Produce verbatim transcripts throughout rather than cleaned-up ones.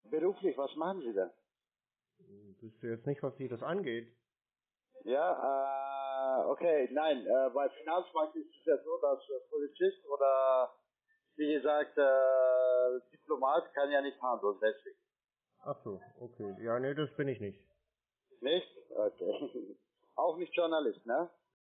Beruflich, was machen Sie denn? Wüsste jetzt nicht, was Sie das angeht. Ja, äh, okay, nein, äh, bei Finanzmarkt ist es ja so, dass äh, Polizist oder, wie gesagt, äh, Diplomat kann ja nicht handeln, deswegen. Ach so, okay. Ja, nee, das bin ich nicht. Nicht? Okay. Auch nicht Journalist, ne?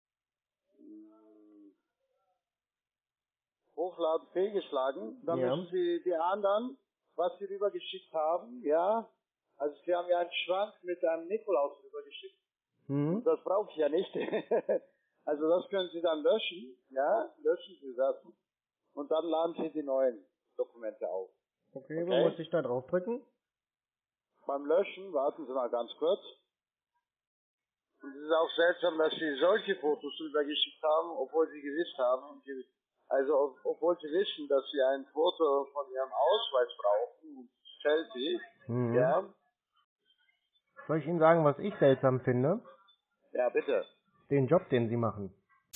Hm, Hochladen fehlgeschlagen, dann Ja. müssen Sie die anderen, was Sie rübergeschickt haben, ja, also Sie haben ja einen Schrank mit einem Nikolaus rübergeschickt. Hm? Das brauche ich ja nicht. Also das können Sie dann löschen, ja, löschen Sie das und dann laden Sie die neuen Dokumente auf. Okay, wo Okay? muss ich da draufdrücken? Beim Löschen, warten Sie mal ganz kurz. Und es ist auch seltsam, dass Sie solche Fotos rübergeschickt haben, obwohl Sie gewusst haben, Sie- also ob- obwohl Sie wissen, dass Sie ein Foto von Ihrem Ausweis brauchen, und Selfie, Mhm. ja, Soll ich Ihnen sagen, was ich seltsam finde? ja bitte. Den Job, den Sie machen.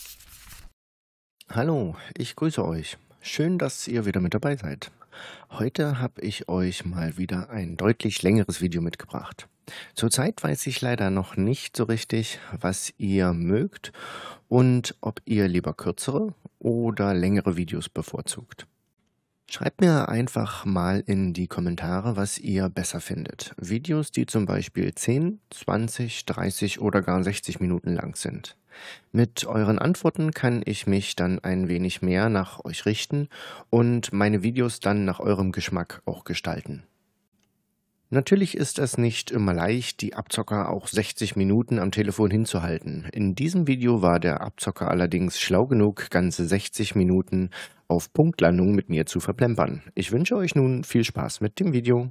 Hallo, ich grüße euch. Schön, dass ihr wieder mit dabei seid. Heute habe ich euch mal wieder ein deutlich längeres Video mitgebracht. Zurzeit weiß ich leider noch nicht so richtig, was ihr mögt und ob ihr lieber kürzere oder längere Videos bevorzugt. Schreibt mir einfach mal in die Kommentare, was ihr besser findet. Videos, die zum Beispiel zehn, zwanzig, dreißig oder gar sechzig Minuten lang sind. Mit euren Antworten kann ich mich dann ein wenig mehr nach euch richten und meine Videos dann nach eurem Geschmack auch gestalten. Natürlich ist es nicht immer leicht, die Abzocker auch sechzig Minuten am Telefon hinzuhalten. In diesem Video war der Abzocker allerdings schlau genug, ganze sechzig Minuten auf Punktlandung mit mir zu verplempern. Ich wünsche euch nun viel Spaß mit dem Video.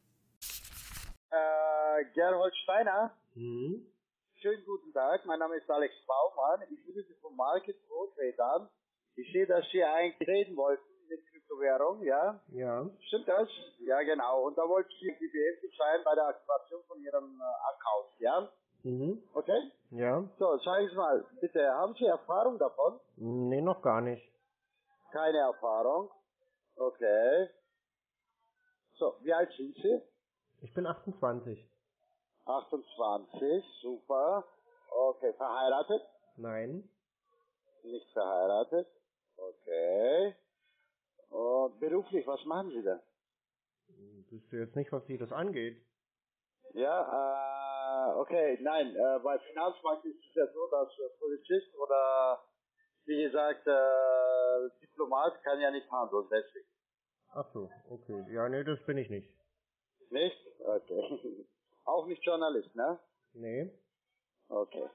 Äh, Gerhold Steiner, Mhm. schönen guten Tag, mein Name ist Alex Baumann, ich rufe Sie vom Market Roadtrade an. Ich sehe, dass Sie eigentlich reden wollten mit Kryptowährung, ja? Ja. Stimmt das? Ja, genau. Und da wollte ich Sie behilflich sein bei der Aktivation von Ihrem äh, Account, ja? Mhm. Okay? Ja. So, sagen Sie mal, bitte, haben Sie Erfahrung davon? Nee, noch gar nicht. Keine Erfahrung. Okay. So, wie alt sind Sie? Ich bin achtundzwanzig. achtundzwanzig, super. Okay, verheiratet? Nein. Nicht verheiratet. Okay. Und beruflich, was machen Sie denn? Wüsste jetzt nicht, was Sie das angeht. Ja, äh, okay, nein, äh, bei Finanzmarkt ist es ja so, dass äh, Polizist oder, wie gesagt, äh, Diplomat kann ja nicht handeln, deswegen. Ach so, okay. Ja, nee, das bin ich nicht. Nicht? Okay. Auch nicht Journalist, ne? Nee. Okay.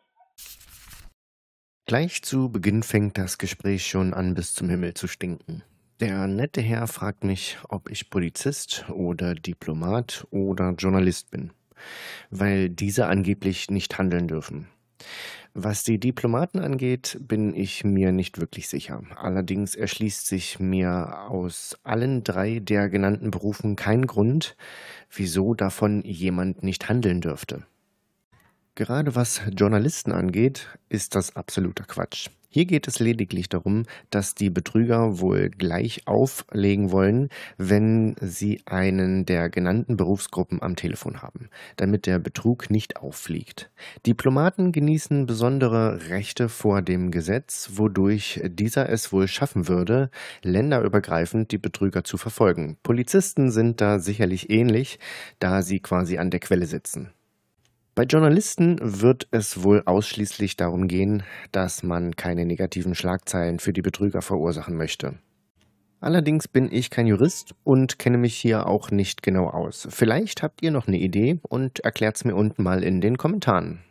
Gleich zu Beginn fängt das Gespräch schon an, bis zum Himmel zu stinken. Der nette Herr fragt mich, ob ich Polizist oder Diplomat oder Journalist bin, weil diese angeblich nicht handeln dürfen. Was die Diplomaten angeht, bin ich mir nicht wirklich sicher. Allerdings erschließt sich mir aus allen drei der genannten Berufen kein Grund, wieso davon jemand nicht handeln dürfte. Gerade was Journalisten angeht, ist das absoluter Quatsch. Hier geht es lediglich darum, dass die Betrüger wohl gleich auflegen wollen, wenn sie einen der genannten Berufsgruppen am Telefon haben, damit der Betrug nicht auffliegt. Diplomaten genießen besondere Rechte vor dem Gesetz, wodurch dieser es wohl schaffen würde, länderübergreifend die Betrüger zu verfolgen. Polizisten sind da sicherlich ähnlich, da sie quasi an der Quelle sitzen. Bei Journalisten wird es wohl ausschließlich darum gehen, dass man keine negativen Schlagzeilen für die Betrüger verursachen möchte. Allerdings bin ich kein Jurist und kenne mich hier auch nicht genau aus. Vielleicht habt ihr noch eine Idee und erklärt's mir unten mal in den Kommentaren.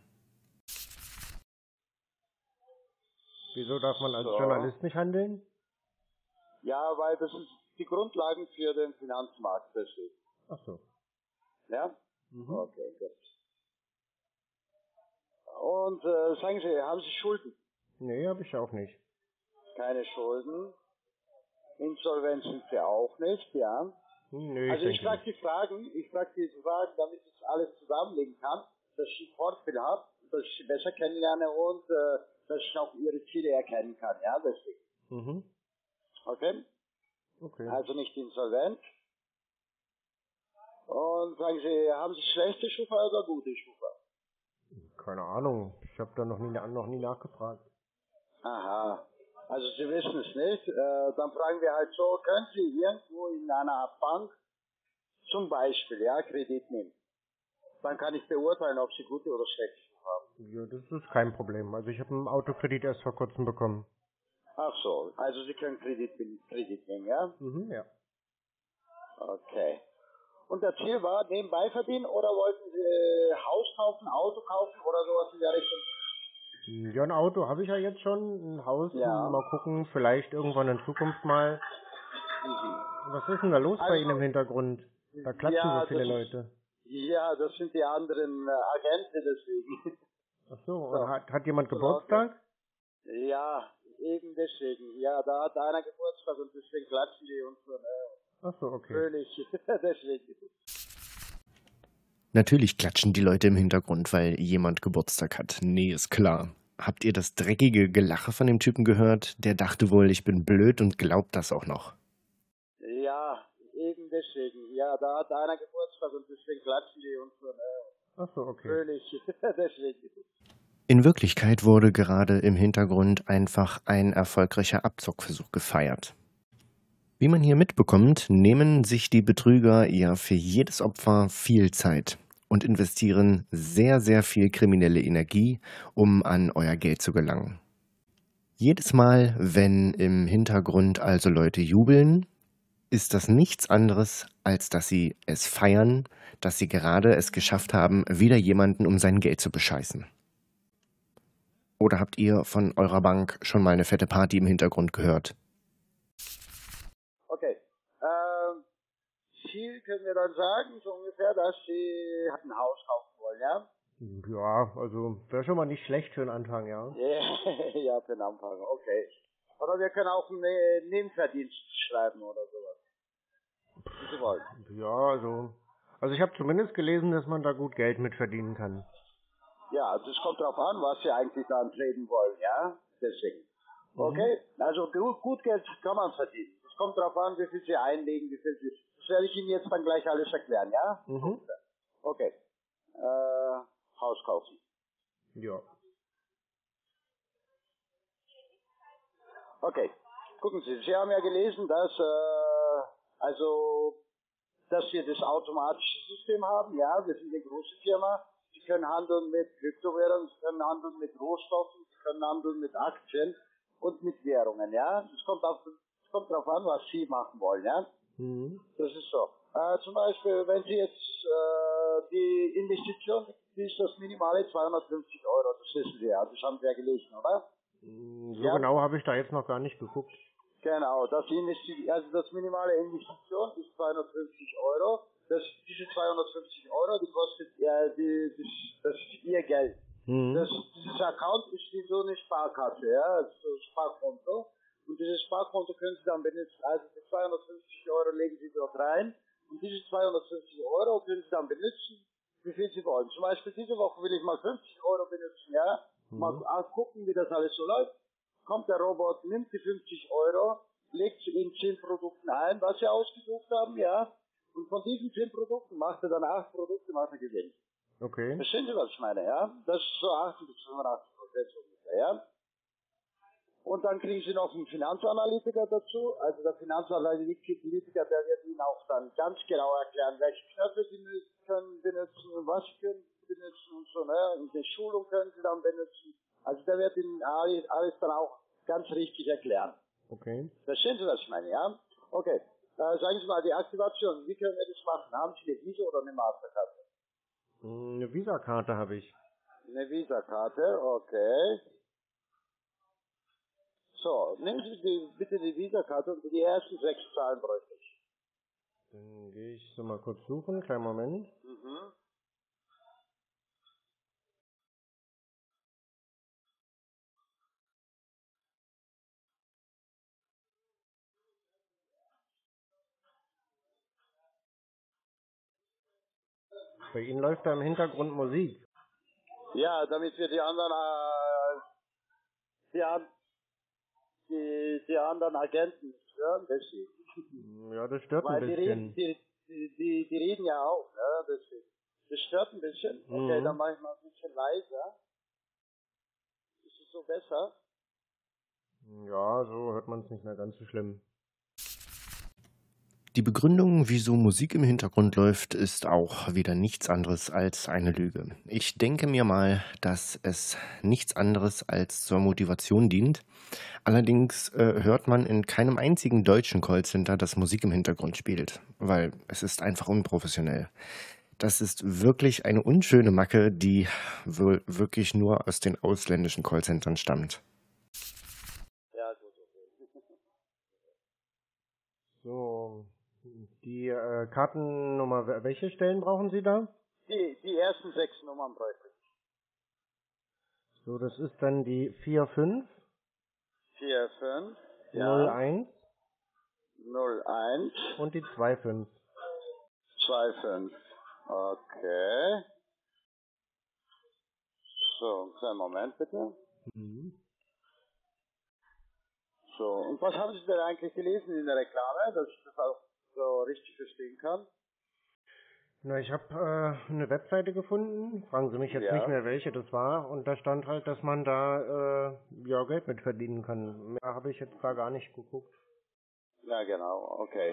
Wieso darf man als So. Journalist nicht handeln? Ja, weil das ist die Grundlagen für den Finanzmarkt, deswegen. Ach so. Ja? Mhm. Okay, gut. Und äh, sagen Sie, haben Sie Schulden? Nee, habe ich auch nicht. Keine Schulden. Insolvenz sind Sie auch nicht, ja. Nee, Also ich ich denke frage nicht. die Fragen, ich frage diese Fragen, damit ich alles zusammenlegen kann, dass ich Fortbild habe, dass ich Sie besser kennenlerne und äh, dass ich auch Ihre Ziele erkennen kann, ja, deswegen. Mhm. Okay? Okay. Also nicht insolvent. Und sagen Sie, haben Sie schlechte Schufa oder gute Schufa? Keine Ahnung. Ich habe da noch nie, noch nie nachgefragt. Aha. Also Sie wissen es nicht. Äh, dann fragen wir halt so, können Sie irgendwo in einer Bank zum Beispiel, ja, Kredit nehmen? Dann kann ich beurteilen, ob Sie gute oder schlechte Schufa haben. Ja, das ist kein Problem. Also ich habe einen Autokredit erst vor kurzem bekommen. Ach so, also Sie können Kredit, Kredit nehmen, ja? Mhm, ja. Okay. Und das Ziel war, nebenbei verdienen oder wollten Sie äh, Haus kaufen, Auto kaufen oder sowas in der Richtung? Ja, ein Auto habe ich ja jetzt schon, ein Haus, Ja. mal gucken, vielleicht irgendwann in Zukunft mal. Mhm. Was ist denn da los bei Also, Ihnen im Hintergrund? Da klatschen ja, so viele das Leute. ist, ja, das sind die anderen äh, Agenten deswegen. Ach so, und So, hat, hat jemand so laut, Geburtstag? ja, eben deswegen. Ja, da hat einer Geburtstag und deswegen klatschen die und so, äh, Ach so, okay. fröhlich. Deswegen. Natürlich klatschen die Leute im Hintergrund, weil jemand Geburtstag hat. Nee, ist klar. Habt ihr das dreckige Gelache von dem Typen gehört? Der dachte wohl, ich bin blöd und glaubt das auch noch. Ja, eben deswegen. Ja, da hat einer Geburtstag und deswegen klatschen die und so, äh, Ach so, okay. fröhlich. Deswegen. In Wirklichkeit wurde gerade im Hintergrund einfach ein erfolgreicher Abzockversuch gefeiert. Wie man hier mitbekommt, nehmen sich die Betrüger ja für jedes Opfer viel Zeit und investieren sehr, sehr viel kriminelle Energie, um an euer Geld zu gelangen. Jedes Mal, wenn im Hintergrund also Leute jubeln, ist das nichts anderes, als dass sie es feiern, dass sie gerade es geschafft haben, wieder jemanden um sein Geld zu bescheißen. Oder habt ihr von eurer Bank schon mal eine fette Party im Hintergrund gehört? Okay. Ähm, Ziel können wir dann sagen, so ungefähr, dass Sie ein Haus kaufen wollen, ja? Ja, also wäre schon mal nicht schlecht für den Anfang, ja. Ja, für den Anfang, okay. Oder wir können auch einen äh, Nebenverdienst schreiben oder sowas. Wie Sie wollen. Ja, also. Also ich habe zumindest gelesen, dass man da gut Geld mit verdienen kann. Ja, das kommt drauf an, was Sie eigentlich da antreten wollen, ja? Deswegen. Mhm. Okay, also gut, gut Geld kann man verdienen. Es kommt drauf an, wie viel Sie einlegen, wie viel Sie... Das werde ich Ihnen jetzt dann gleich alles erklären, ja? Mhm. Okay. Äh, Haus kaufen. Ja. Okay. Gucken Sie, Sie haben ja gelesen, dass, äh, also, dass wir das automatische System haben, ja? Wir sind eine große Firma. Sie können handeln mit Kryptowährungen, Sie können handeln mit Rohstoffen, Sie können handeln mit Aktien und mit Währungen, ja? Es kommt auf, es kommt darauf an, was Sie machen wollen, ja? Mhm. Das ist so. Äh, zum Beispiel, wenn Sie jetzt äh, die Investition, die ist das minimale zweihundertfünfzig Euro, das wissen Sie ja, das haben Sie ja gelesen, oder? So Ja? genau habe ich da jetzt noch gar nicht geguckt. Genau, das, Investi also das minimale Investition ist zweihundertfünfzig Euro. Das, diese zweihundertfünfzig Euro, die kostet ja, die, das, das ist Ihr Geld. Mhm. Das, dieses Account ist wie so eine Sparkasse, ja, so ein Sparkonto. Und dieses Sparkonto können Sie dann benutzen. Also die zweihundertfünfzig Euro legen Sie dort rein. Und diese zweihundertfünfzig Euro können Sie dann benutzen, wie viel Sie wollen. Zum Beispiel diese Woche will ich mal fünfzig Euro benutzen, ja. Mal Mhm. gucken, wie das alles so läuft. Kommt der Robot, nimmt die fünfzig Euro, legt sie in zehn Produkten ein, was Sie ausgesucht haben, ja. Und von diesen zehn Produkten macht er dann acht Produkte, was er gewinnt. Okay. Verstehen Sie, was ich meine, ja? Das ist so achtzig bis fünfundachtzig Prozent ungefähr, ja? Und dann kriegen Sie noch einen Finanzanalytiker dazu. Also der Finanzanalytiker, der wird Ihnen auch dann ganz genau erklären, welche Knöpfe Sie können benutzen und was Sie können benutzen und so, ne? Und die Schulung können Sie dann benutzen. Also der wird Ihnen alles, alles dann auch ganz richtig erklären. Okay. Verstehen Sie, was ich meine, ja? Okay. Äh, sagen Sie mal, die Aktivation, wie können wir das machen? Haben Sie eine Visa oder eine Masterkarte? Eine Visakarte habe ich. Eine Visa-Karte, okay. So, nehmen Sie die, bitte die Visa-Karte und die ersten sechs Zahlen bräuchte ich. Dann gehe ich so mal kurz suchen, kleinen Moment. Mhm. Bei Ihnen läuft da im Hintergrund Musik. Ja, damit wir die anderen, äh, die, an- die, die anderen Agenten nicht hören, deswegen. Ja, das stört ein Weil die reden, bisschen. die, die, die, die reden ja auch, ne? Das, das stört ein bisschen. Okay, Mhm. dann mache ich mal ein bisschen leiser. Ist es so besser? Ja, so hört man es nicht mehr ganz so schlimm. Die Begründung, wieso Musik im Hintergrund läuft, ist auch wieder nichts anderes als eine Lüge. Ich denke mir mal, dass es nichts anderes als zur Motivation dient. Allerdings äh, hört man in keinem einzigen deutschen Callcenter, dass Musik im Hintergrund spielt, weil es ist einfach unprofessionell. Das ist wirklich eine unschöne Macke, die wohl wirklich nur aus den ausländischen Callcentern stammt. Ja, gut, okay. So, die äh, Kartennummer, wel- welche Stellen brauchen Sie da? Die, die ersten sechs Nummern bräuchte ich. So, das ist dann die vier fünf vier, fünf, null ja, eins null, eins, und die zwei fünf. zwei, fünf. Okay. So, einen kleinen Moment bitte. Mhm. So, und was haben Sie denn eigentlich gelesen in der Reklame, dass ich das auch so richtig verstehen kann? Na, ich habe äh, eine Webseite gefunden, fragen Sie mich jetzt nicht Ja. mehr, welche das war, und da stand halt, dass man da äh, ja Geld mit verdienen kann. Mehr habe ich jetzt da gar nicht geguckt. Ja, genau, okay.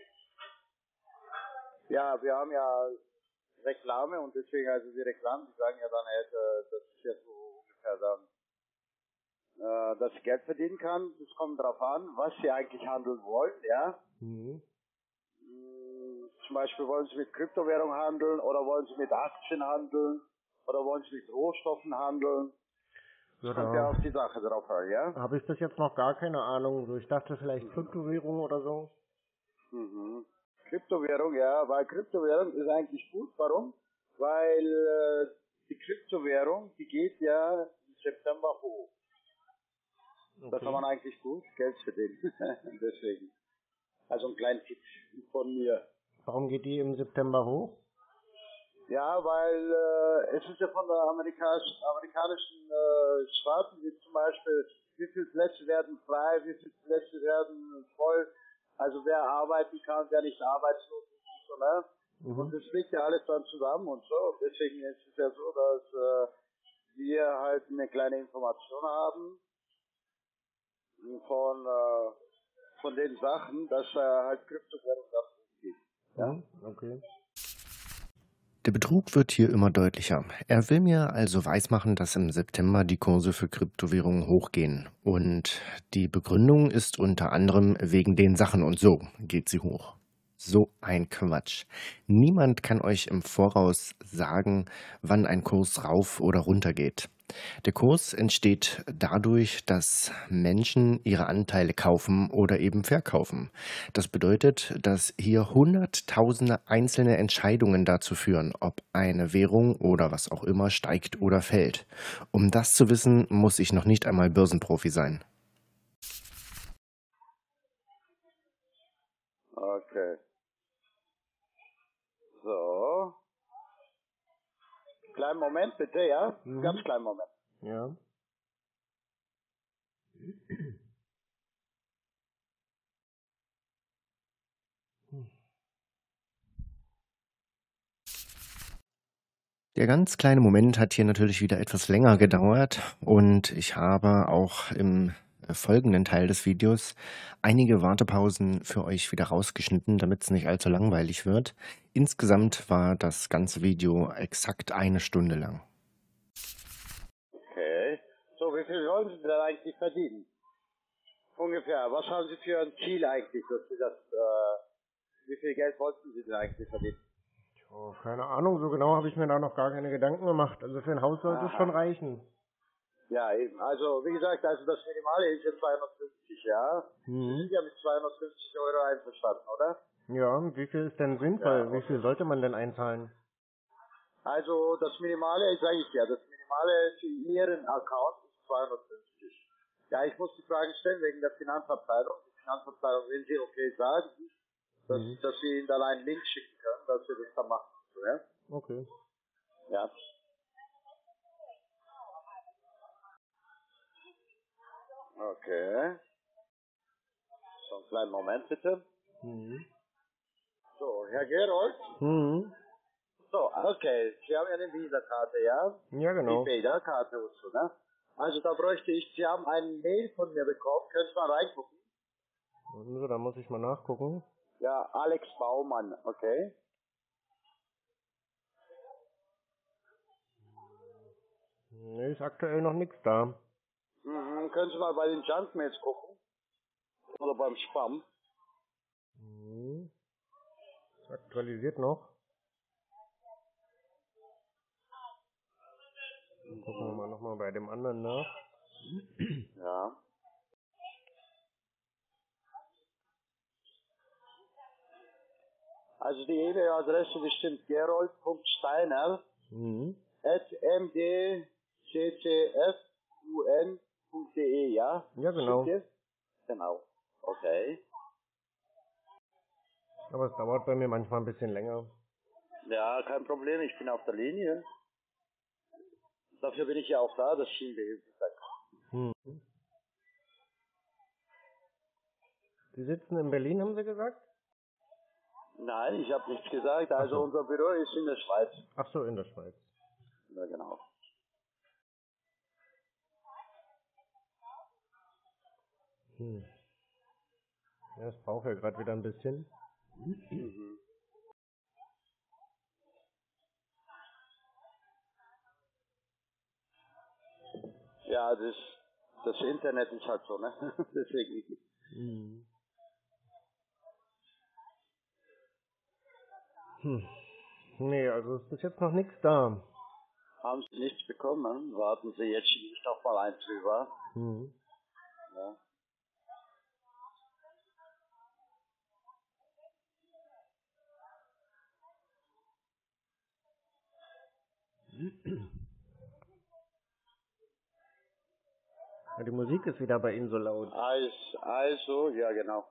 Ja, wir haben ja Reklame und deswegen, also die Reklamen, die sagen ja dann halt, äh, dass ich jetzt so ungefähr dann, äh, dass ich Geld verdienen kann. Das kommt darauf an, was Sie eigentlich handeln wollen, ja. Mhm. Mm, Zum Beispiel wollen Sie mit Kryptowährung handeln oder wollen Sie mit Aktien handeln oder wollen Sie mit Rohstoffen handeln. Ja, Das kommt ja da auf die Sache drauf an, ja. habe ich bis jetzt noch gar keine Ahnung. So, ich dachte vielleicht Kryptowährung oder so. Mhm. Kryptowährung, ja, weil Kryptowährung ist eigentlich gut. Warum? Weil äh, die Kryptowährung, die geht ja im September hoch. Da kann man Okay. eigentlich gut Geld verdienen. Deswegen. Also ein kleiner Tipp von mir. Warum geht die im September hoch? Ja, weil äh, es ist ja von der amerikanischen, amerikanischen äh, Staaten, wie zum Beispiel, wie viele Plätze werden frei, wie viele Plätze werden voll. Also wer arbeiten kann, wer nicht arbeitslos ist und so, ne? Und Mhm. das liegt ja alles dann zusammen und so. Deswegen ist es ja so, dass äh, wir halt eine kleine Information haben von äh, von den Sachen, dass äh, halt Kryptowährung davon geht. Ja? Mhm. Okay. Der Betrug wird hier immer deutlicher. Er will mir also weismachen, dass im September die Kurse für Kryptowährungen hochgehen. Und die Begründung ist unter anderem wegen den Sachen und so geht sie hoch. So ein Quatsch. Niemand kann euch im Voraus sagen, wann ein Kurs rauf oder runter geht. Der Kurs entsteht dadurch, dass Menschen ihre Anteile kaufen oder eben verkaufen. Das bedeutet, dass hier hunderttausende einzelne Entscheidungen dazu führen, ob eine Währung oder was auch immer steigt oder fällt. Um das zu wissen, muss ich noch nicht einmal Börsenprofi sein. Okay. So. Kleinen Moment bitte, ja? Mhm. Ganz kleinen Moment. Ja. Der ganz kleine Moment hat hier natürlich wieder etwas länger gedauert und ich habe auch im äh, folgenden Teil des Videos einige Wartepausen für euch wieder rausgeschnitten, damit es nicht allzu langweilig wird. Insgesamt war das ganze Video exakt eine Stunde lang. Okay. So, wie viel wollen Sie denn eigentlich verdienen? Ungefähr. Was haben Sie für ein Ziel eigentlich, dass Sie das, äh, wie viel Geld wollten Sie denn eigentlich verdienen? Oh, keine Ahnung, so genau habe ich mir da noch gar keine Gedanken gemacht. Also für ein Haus sollte es schon Aha. reichen. Ja, eben. Also, wie gesagt, also das Minimale ist ja zweihundertfünfzig, ja? Sie Mhm. sind ja mit zweihundertfünfzig Euro einverstanden, oder? Ja, wie viel ist denn Ja, sinnvoll? Wie okay. viel sollte man denn einzahlen? Also, das Minimale, sage ich ja, das Minimale für Ihren Account ist zweihundertfünfzig. Ja, ich muss die Frage stellen wegen der Finanzabteilung. Die Finanzabteilung will Sie okay sagen, dass, Mhm. dass Sie Ihnen dann einen Link schicken können, dass wir das dann machen. So, ja? Okay. Ja. Okay. So, einen kleinen Moment bitte. Mhm. So, Herr Gerold? Mhm. So, okay. Sie haben ja eine Visa-Karte, ja? Ja, genau. Die Karte und so, ne? Also da bräuchte ich, Sie haben ein Mail von mir bekommen, können Sie mal reingucken? So, da muss ich mal nachgucken. Ja, Alex Baumann, okay. Nee, ist aktuell noch nichts da. Mhm, können Sie mal bei den Junkmails gucken? Oder beim Spam? Mhm. Ist aktualisiert noch. Gucken wir mal nochmal bei dem anderen nach. Ja. Also die E-Mail-Adresse bestimmt gerold punkt steiner Mhm. at m d c c f u n punkt d e, ja? Ja, genau. Stimmt das? Genau. Okay. Aber es dauert bei mir manchmal ein bisschen länger. Ja, kein Problem, ich bin auf der Linie. Dafür bin ich ja auch da, das schien behilflich sein. Mhm. Sie sitzen in Berlin, haben Sie gesagt? Nein, ich habe nichts gesagt. Also Ach so. unser Büro ist in der Schweiz. Ach so, in der Schweiz. Ja, genau. Hm. Ja, es braucht ja gerade wieder ein bisschen. Mhm. Ja, das, das Internet ist halt so, ne? Deswegen. Mhm. Hm. Nee, also ist bis jetzt noch nichts da. Haben Sie nichts bekommen? Warten Sie, jetzt schiebe ich doch mal eins drüber. Mhm. Ja. Ja, die Musik ist wieder bei Ihnen so laut. Also, also, ja genau.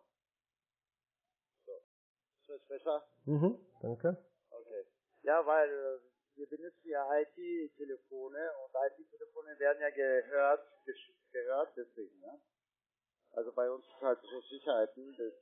Ist das besser? Mhm, danke. Okay. Ja, weil äh, wir benutzen ja I T-Telefone und I T-Telefone werden ja gehört, gesch- gehört deswegen, ja. Also bei uns ist halt so Sicherheiten. Das,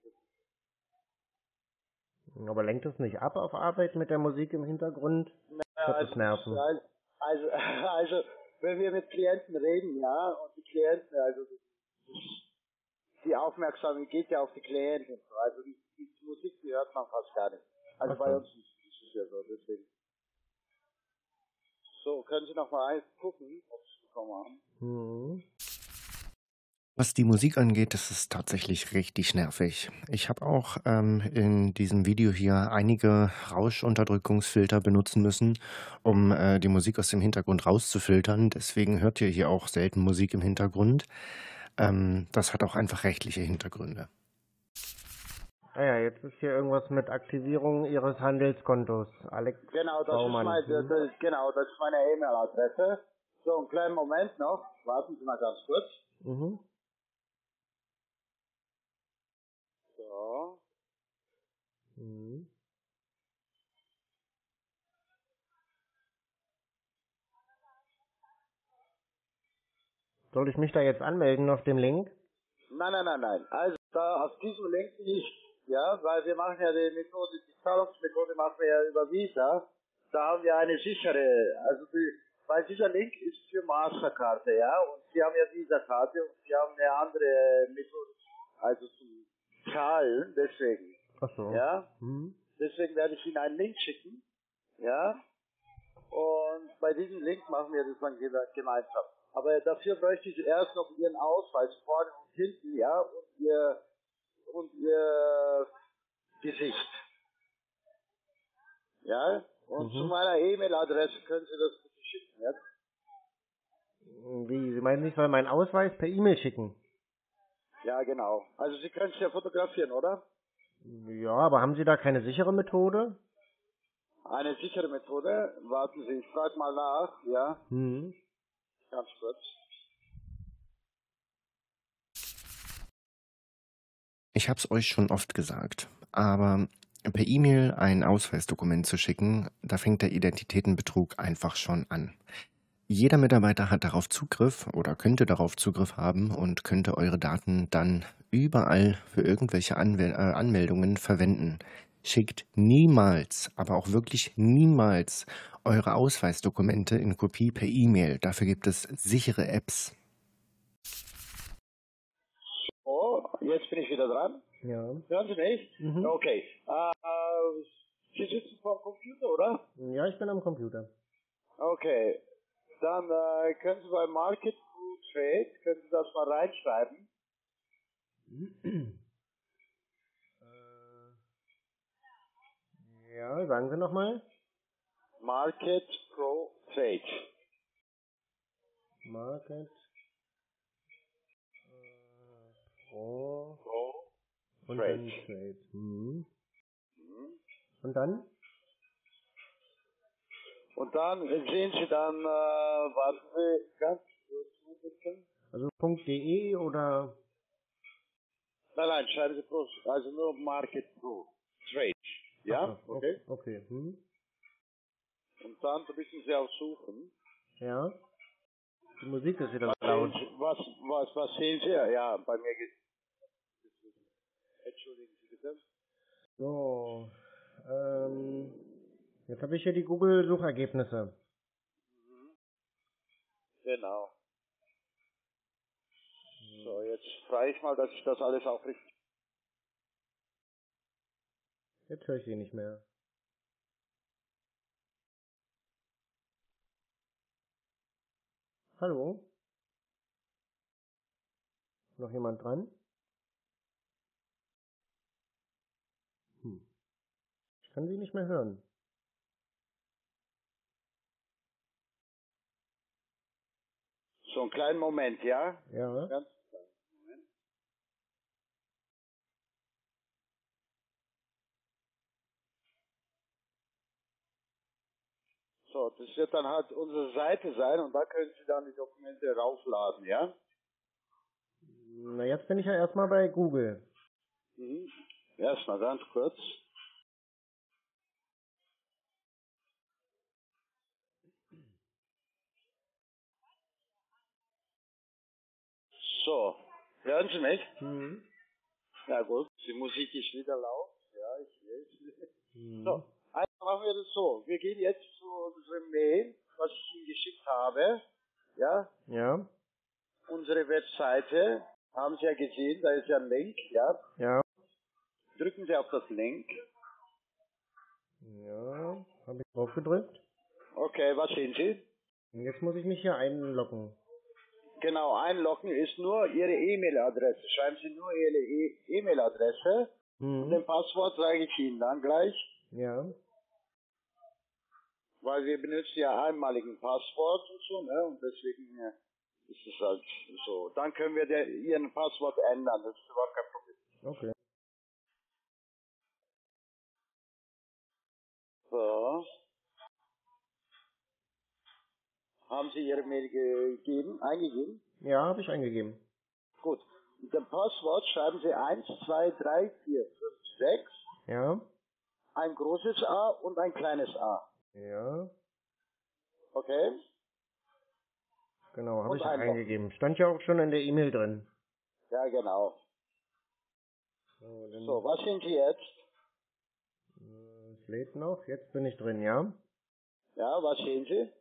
Aber lenkt es nicht ab auf Arbeit mit der Musik im Hintergrund? ja, Wird also, das nerven? also, also, also, wenn wir mit Klienten reden, ja, und die Klienten, also die Aufmerksamkeit geht ja auf die Klienten. Also die, die Musik, die hört man fast gar nicht. Also Ach bei so. uns ist es ja so, deswegen. So, können Sie noch mal gucken, ob Sie es bekommen haben. Mhm. Was die Musik angeht, das ist tatsächlich richtig nervig. Ich habe auch ähm, in diesem Video hier einige Rauschunterdrückungsfilter benutzen müssen, um äh, die Musik aus dem Hintergrund rauszufiltern. Deswegen hört ihr hier auch selten Musik im Hintergrund. Ähm, das hat auch einfach rechtliche Hintergründe. Ah ja, jetzt ist hier irgendwas mit Aktivierung Ihres Handelskontos. Alex Genau, das Baumann. ist meine, Mhm. das, genau, das ist meine E-Mail-Adresse. So, einen kleinen Moment noch. Warten Sie mal ganz kurz. Mhm. So. Mhm. Soll ich mich da jetzt anmelden auf dem Link? Nein, nein, nein, nein. Also da auf diesem Link nicht. Ja, weil wir machen ja die Methode, die Zahlungsmethode machen wir ja über Visa. Da haben wir eine sichere, also die, weil dieser Link ist für Masterkarte, ja, und Sie haben ja Visa-Karte und Sie haben eine andere Methode, also zum Zahlen, deswegen. Ach so. Ja, Mhm. deswegen werde ich Ihnen einen Link schicken, ja, und bei diesem Link machen wir das dann geme- gemeinsam. Aber dafür bräuchte ich erst noch Ihren Ausweis vorne und hinten, ja, und Ihr, und Ihr Gesicht. Ja, und Mhm. zu meiner E-Mail-Adresse können Sie das bitte schicken, ja? Wie, Sie meinen, ich soll meinen Ausweis per E-Mail schicken? Ja, genau. Also Sie können es ja fotografieren, oder? Ja, aber haben Sie da keine sichere Methode? Eine sichere Methode. Warten Sie, ich frage mal nach, ja, Mhm. ganz kurz. Ich habe es euch schon oft gesagt, aber per E-Mail ein Ausweisdokument zu schicken, da fängt der Identitätenbetrug einfach schon an. Jeder Mitarbeiter hat darauf Zugriff oder könnte darauf Zugriff haben und könnte eure Daten dann überall für irgendwelche Anwel- äh, Anmeldungen verwenden. Schickt niemals, aber auch wirklich niemals eure Ausweisdokumente in Kopie per E-Mail. Dafür gibt es sichere Apps. Oh, jetzt bin ich wieder dran. Ja. Hören Sie mich? Mhm. Okay. Äh, Sie sitzen vor dem Computer, oder? Ja, ich bin am Computer. Okay. Dann äh, können Sie bei Market to Trade, können Sie das mal reinschreiben. äh, ja, sagen Sie nochmal. Market Pro Trade. Market äh, Pro Pro und Trade. dann Trade. Mhm. Mhm. Und dann? Und dann sehen Sie dann, äh, warten Sie ganz kurz bitte. Also .de oder? Nein, nein, schreiben Sie Pro, also nur Market Pro Trade. Ja? Ach so, Okay. okay. Hm. Und dann müssen Sie auch suchen. Ja. Die Musik ist wieder Was so sehen laut. Sie, was, was, was sehen Sie? Ja, bei mir geht. Entschuldigen Sie bitte. So. Ähm, jetzt habe ich hier die Google-Suchergebnisse. Genau. So, jetzt frage ich mal, dass ich das alles auch richtig. Jetzt höre ich sie nicht mehr. Hallo? Noch jemand dran? Hm. Ich kann sie nicht mehr hören. So, einen kleinen Moment, ja? Ja. Ganz. So, das wird dann halt unsere Seite sein und da können Sie dann die Dokumente raufladen, ja? Na, jetzt bin ich ja erstmal bei Google. Mhm. Erstmal ganz kurz. So, hören Sie mich? Hm. Ja gut, die Musik ist wieder laut. Ja, ich weiß. So, Hm. also machen wir das so. Wir gehen jetzt zu unserem Mail, was ich Ihnen geschickt habe. Ja, Ja. unsere Webseite. Haben Sie ja gesehen, da ist ja ein Link, ja. Ja. Drücken Sie auf das Link. Ja. Habe ich drauf gedrückt. Okay, was sehen Sie? Und jetzt muss ich mich hier einloggen. Genau, einloggen ist nur Ihre E-Mail-Adresse. Schreiben Sie nur Ihre E- E-Mail-Adresse und Hm. den Passwort sage ich Ihnen dann gleich, Ja. weil wir benutzen ja einmaligen Passwort und so, ne? Und deswegen äh, ist es halt so. Dann können wir der, Ihren Passwort ändern, das ist überhaupt kein Problem. Okay. So, haben Sie Ihre Mail gegeben, eingegeben? Ja, habe ich eingegeben. Gut. Mit dem Passwort schreiben Sie eins, zwei, drei, vier, fünf, sechs, Ja. ein großes A und ein kleines A. Ja. Okay? Genau, habe Und ich einloggen. eingegeben. Stand ja auch schon in der E-Mail drin. Ja, genau. So, dann So, was sind Sie jetzt? äh, es lädt noch. Jetzt bin ich drin, ja. Ja, was sehen Sie?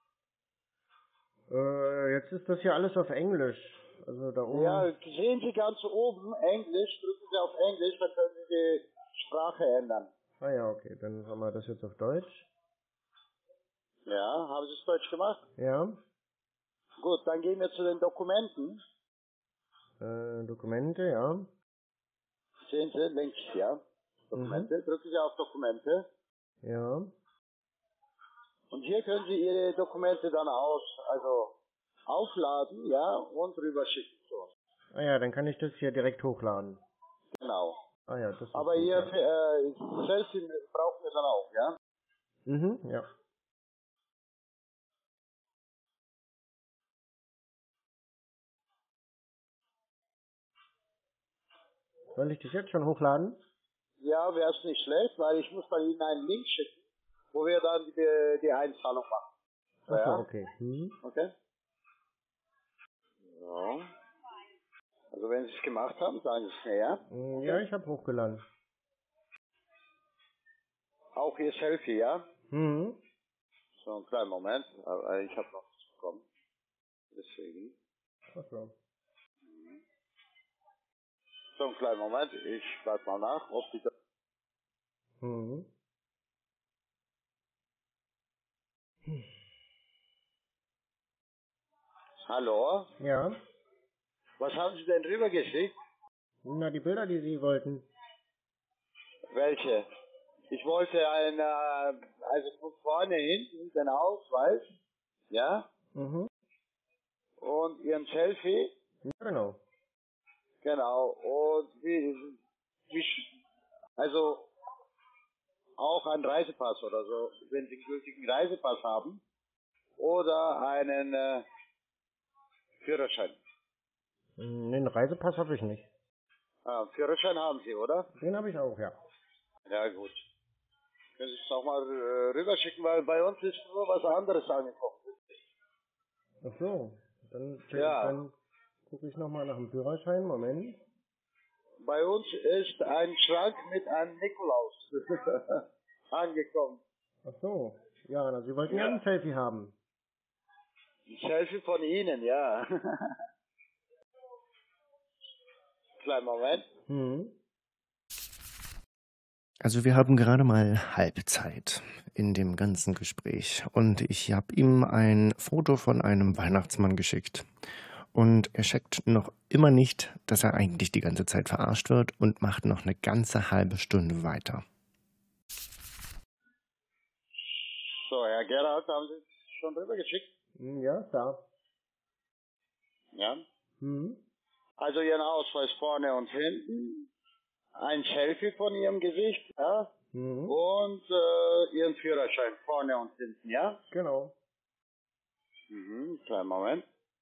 Äh, jetzt ist das hier alles auf Englisch. Also da oben. Ja, sehen Sie ganz oben Englisch, drücken Sie auf Englisch, dann können Sie die Sprache ändern. Ah ja, okay. Dann haben wir das jetzt auf Deutsch. Ja, haben Sie es Deutsch gemacht? Ja. Gut, dann gehen wir zu den Dokumenten. Äh, Dokumente, ja. Sehen Sie, links, ja. Mhm. Dokumente, drücken Sie auf Dokumente. Ja. Und hier können Sie Ihre Dokumente dann aus, also aufladen, ja, und rüberschicken. So. Ah ja, dann kann ich das hier direkt hochladen. Genau. Ah ja, das ist Aber gut, Ihr ja. äh, Selfie brauchen wir dann auch, ja? Mhm, ja. Soll ich das jetzt schon hochladen? Ja, wäre es nicht schlecht, weil ich muss dann Ihnen einen Link schicken, wo wir dann die, die Einzahlung machen. So, Achso, ja? okay. Mhm. Okay? Ja. Also wenn Sie es gemacht haben, sagen Sie es mir, ja? Mm, Ja, Okay? ich habe hochgeladen. Auch Ihr Selfie, ja? Mhm. So, einen kleinen Moment. Aber ich habe noch nichts bekommen. Deswegen. Ach so. So, einen kleinen Moment. Ich warte mal nach, ob die... Mhm. Hallo? Ja. Was haben Sie denn rübergeschickt? Na, die Bilder, die Sie wollten. Welche? Ich wollte ein, äh, also von vorne hinten den Ausweis, ja, Mhm. und Ihren Selfie, Ja, genau. genau, und wie, wie, sch- also auch ein Reisepass oder so, wenn Sie einen gültigen Reisepass haben, oder einen äh, Führerschein. Mhm, den Reisepass habe ich nicht. Ah, Führerschein haben Sie, oder? Den habe ich auch, ja. Ja, gut. Können Sie es nochmal äh, rüberschicken, weil bei uns ist nur was anderes angekommen. Ach so. Dann, Ja, dann gucke ich nochmal nach dem Führerschein. Moment. bei uns ist ein Schrank mit einem Nikolaus angekommen. Ach so. Ja, na, Sie wollten ja Ja. ein Selfie haben. Ein Selfie von Ihnen, ja. Kleinen Moment. Mhm. Also wir haben gerade mal Halbzeit in dem ganzen Gespräch und ich habe ihm ein Foto von einem Weihnachtsmann geschickt. Und er checkt noch immer nicht, dass er eigentlich die ganze Zeit verarscht wird und macht noch eine ganze halbe Stunde weiter. So, Herr Gerhard, haben Sie es schon rüber geschickt? Hm, ja, ist da. Ja. Mhm. Also Ihren Ausweis vorne und hinten, ein Selfie von Ihrem Gesicht, ja, Mhm. und äh, Ihren Führerschein vorne und hinten, ja? Genau. Mhm, kleinen Moment.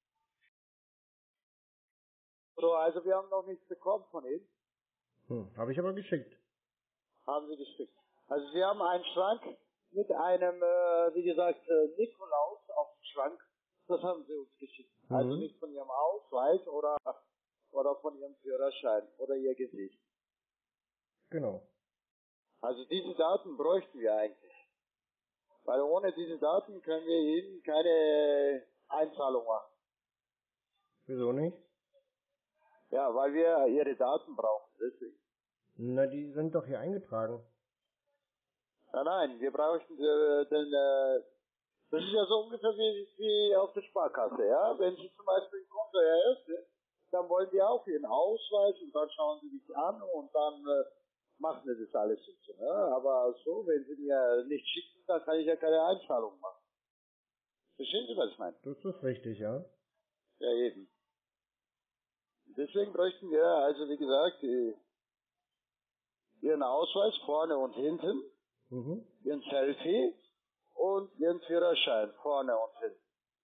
So, also wir haben noch nichts bekommen von Ihnen. Hm. Habe ich aber geschickt. Haben Sie geschickt. Also Sie haben einen Schrank mit einem, äh, wie gesagt, äh, Nikolaus auf dem Schrank. Das haben Sie uns geschickt. Mhm. Also nicht von Ihrem Ausweis oder, oder von Ihrem Führerschein oder Ihr Gesicht. Genau. Also diese Daten bräuchten wir eigentlich. Weil ohne diese Daten können wir Ihnen keine Einzahlung machen. Wieso nicht? Ja, weil wir Ihre Daten brauchen. Deswegen. Na, die sind doch hier eingetragen. Ja, nein, wir brauchen äh, den, äh, das ist ja so ungefähr wie, wie auf der Sparkasse, ja. Wenn Sie zum Beispiel ein Konto eröffnen, dann wollen die auch Ihren Ausweis und dann schauen Sie sich an und dann äh, machen Sie das alles so. Ne? Aber so, wenn Sie mir nicht schicken, dann kann ich ja keine Einzahlung machen. Verstehen Sie, was ich meine? Das ist richtig, ja. Ja, eben. Deswegen bräuchten wir, also wie gesagt, die, Ihren Ausweis vorne und hinten, Mhm. Ihren Selfie und Ihren Führerschein vorne und hinten.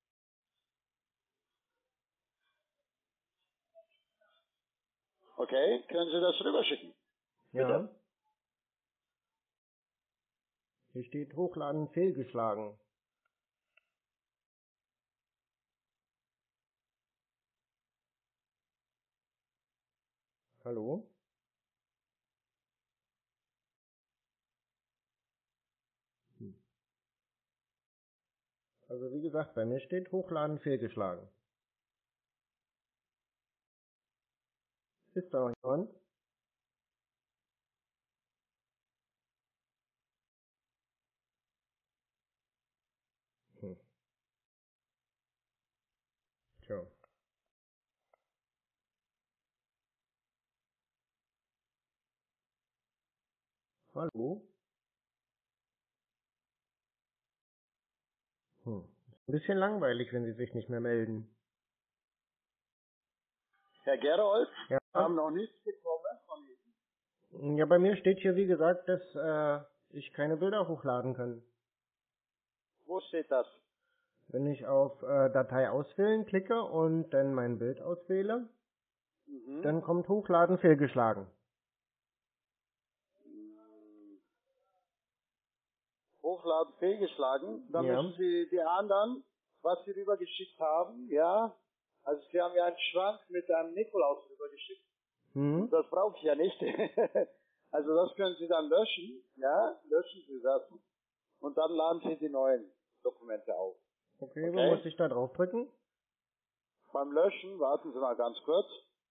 Okay, können Sie das rüberschicken? Ja. Bitte. Hier steht Hochladen fehlgeschlagen. Hallo? Hm. Also wie gesagt, bei mir steht Hochladen fehlgeschlagen. Ist da noch jemand? Hm. Tja. Hallo? Hm. Ist ein bisschen langweilig, wenn Sie sich nicht mehr melden. Herr Gerold, Ja? wir haben noch nichts bekommen von Ihnen. Ja, bei mir steht hier, wie gesagt, dass äh, ich keine Bilder hochladen kann. Wo steht das? Wenn ich auf äh, Datei auswählen klicke und dann mein Bild auswähle, Mhm. dann kommt Hochladen fehlgeschlagen. Hochladen fehlgeschlagen. Dann Ja. müssen Sie die anderen, was Sie rübergeschickt haben, ja. Also Sie haben ja einen Schrank mit einem Nikolaus rübergeschickt. Und Hm? das brauche ich ja nicht. Also das können Sie dann löschen, ja, löschen Sie das und dann laden Sie die neuen Dokumente auf. Okay, wo Okay? muss ich da draufdrücken? Beim Löschen, warten Sie mal ganz kurz.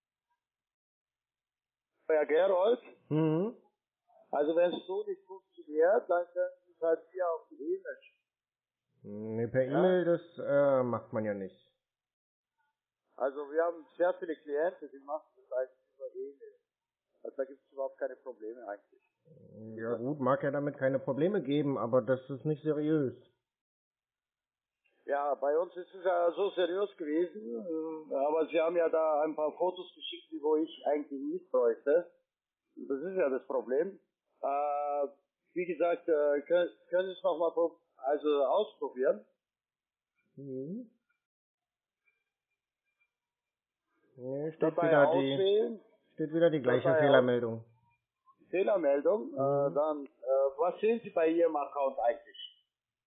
Herr Gerold, Mhm. also wenn es so nicht funktioniert, dann können Sie es halt hier auf die E-Mail schicken. Nee, per Ja? E-Mail, das äh, macht man ja nicht. Also wir haben sehr viele Klienten, die machen das eigentlich über E-Mail. Also da gibt es überhaupt keine Probleme eigentlich. Ja gut, mag ja damit keine Probleme geben, aber das ist nicht seriös. Ja, bei uns ist es ja so seriös gewesen, äh, aber Sie haben ja da ein paar Fotos geschickt, die wo ich eigentlich nicht bräuchte. Das ist ja das Problem. Äh, wie gesagt, äh, können, können Sie es nochmal also ausprobieren? Mhm. Nee, steht Datei wieder die, auswählen, steht wieder die gleiche Datei aus, Fehlermeldung. Fehlermeldung. Äh, Mhm. dann, äh, was sehen Sie bei Ihrem Account eigentlich?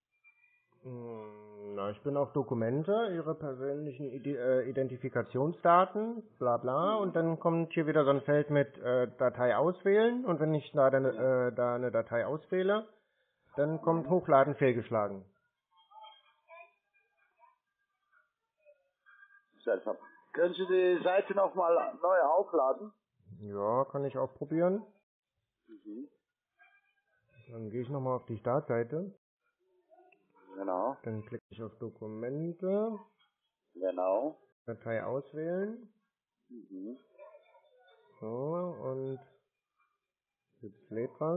Hm, Na, ich bin auf Dokumente, Ihre persönlichen Ide äh, Identifikationsdaten, bla bla, und dann kommt hier wieder so ein Feld mit äh, Datei auswählen, und wenn ich da, dann, Ja. äh, da eine Datei auswähle, dann kommt Mhm. Hochladen fehlgeschlagen. Seltsam. Können Sie die Seite nochmal neu aufladen? Ja, kann ich auch probieren. Mhm. Dann gehe ich nochmal auf die Startseite, Genau, dann klicke ich auf Dokumente, genau. Datei auswählen, Mhm. so, und jetzt lädt was.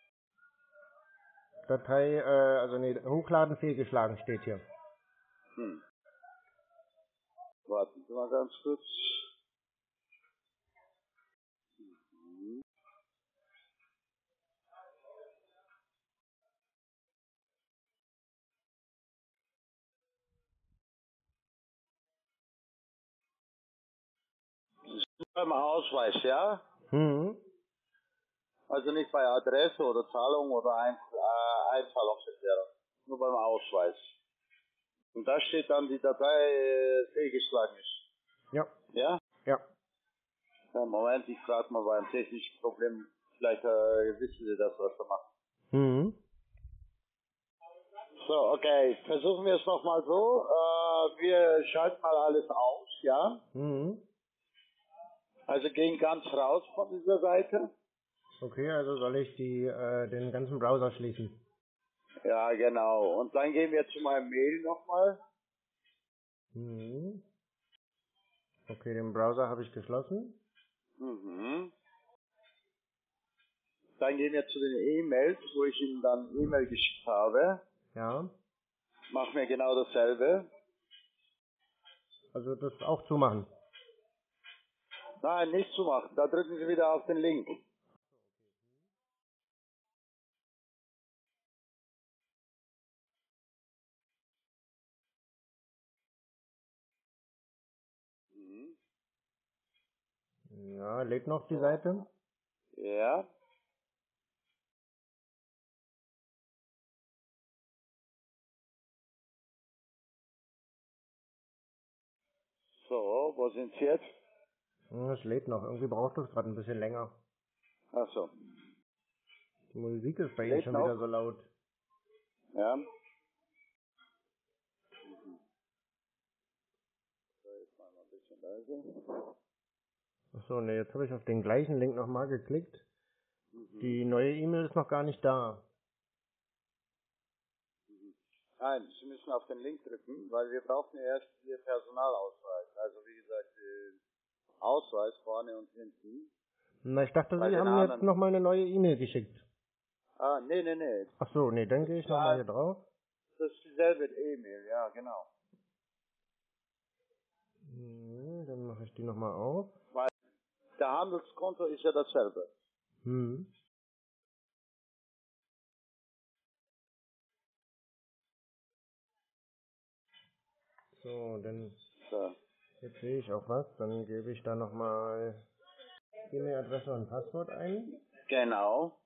Datei, äh, also nee, Hochladen fehlgeschlagen steht hier. Hm. Warten Sie mal ganz kurz. Mhm. Beim Ausweis, ja? Mhm. Also nicht bei Adresse oder Zahlung oder Ein äh, Einzahlungserklärung. Nur beim Ausweis. Und da steht dann, die Datei äh, fehlgeschlagen ist. Ja, Ja? ja. Ja, Moment, ich frage mal beim technischen Problem. Vielleicht äh, wissen Sie das, was wir machen. Mhm. So, okay. Versuchen wir es nochmal so. Äh, wir schalten mal alles aus, ja? Mhm. Also gehen ganz raus von dieser Seite. Okay, also soll ich die, äh, den ganzen Browser schließen? Ja, genau. Und dann gehen wir zu meinem Mail nochmal. Mhm. Okay, den Browser habe ich geschlossen. Mhm. Dann gehen wir zu den E-Mails, wo ich Ihnen dann E-Mail geschickt habe. Ja. Machen wir genau dasselbe. Also das auch zumachen. Nein, nicht zu machen. Da drücken Sie wieder auf den Link. Mhm. Ja, lädt noch die So. Seite. Ja. So, wo sind Sie jetzt? Hm, Es lädt noch. Irgendwie braucht es gerade ein bisschen länger. Ach so. Die Musik ist bei Ihnen Lädt schon wieder noch. so laut. Ja. So, jetzt mal ein bisschen leise. Achso, ne, jetzt habe ich auf den gleichen Link nochmal geklickt. Mhm. Die neue E-Mail ist noch gar nicht da. Nein, Sie müssen auf den Link drücken, weil wir brauchen ja erst Ihr Personalausweis. Also wie gesagt, den Ausweis vorne und hinten. Na, ich dachte, Bei Sie den haben jetzt anderen. nochmal eine neue E-Mail geschickt. Ah, nee, nee, nee. Achso, ne, dann Das gehe ich ist, nochmal ja, hier drauf. das ist dieselbe E-Mail, ja, genau. Hm, dann mache ich die nochmal auf. Weil der Handelskonto ist ja dasselbe. Hm. So, dann So. jetzt sehe ich auch was. Dann gebe ich da nochmal E-Mail-Adresse und Passwort ein. Genau.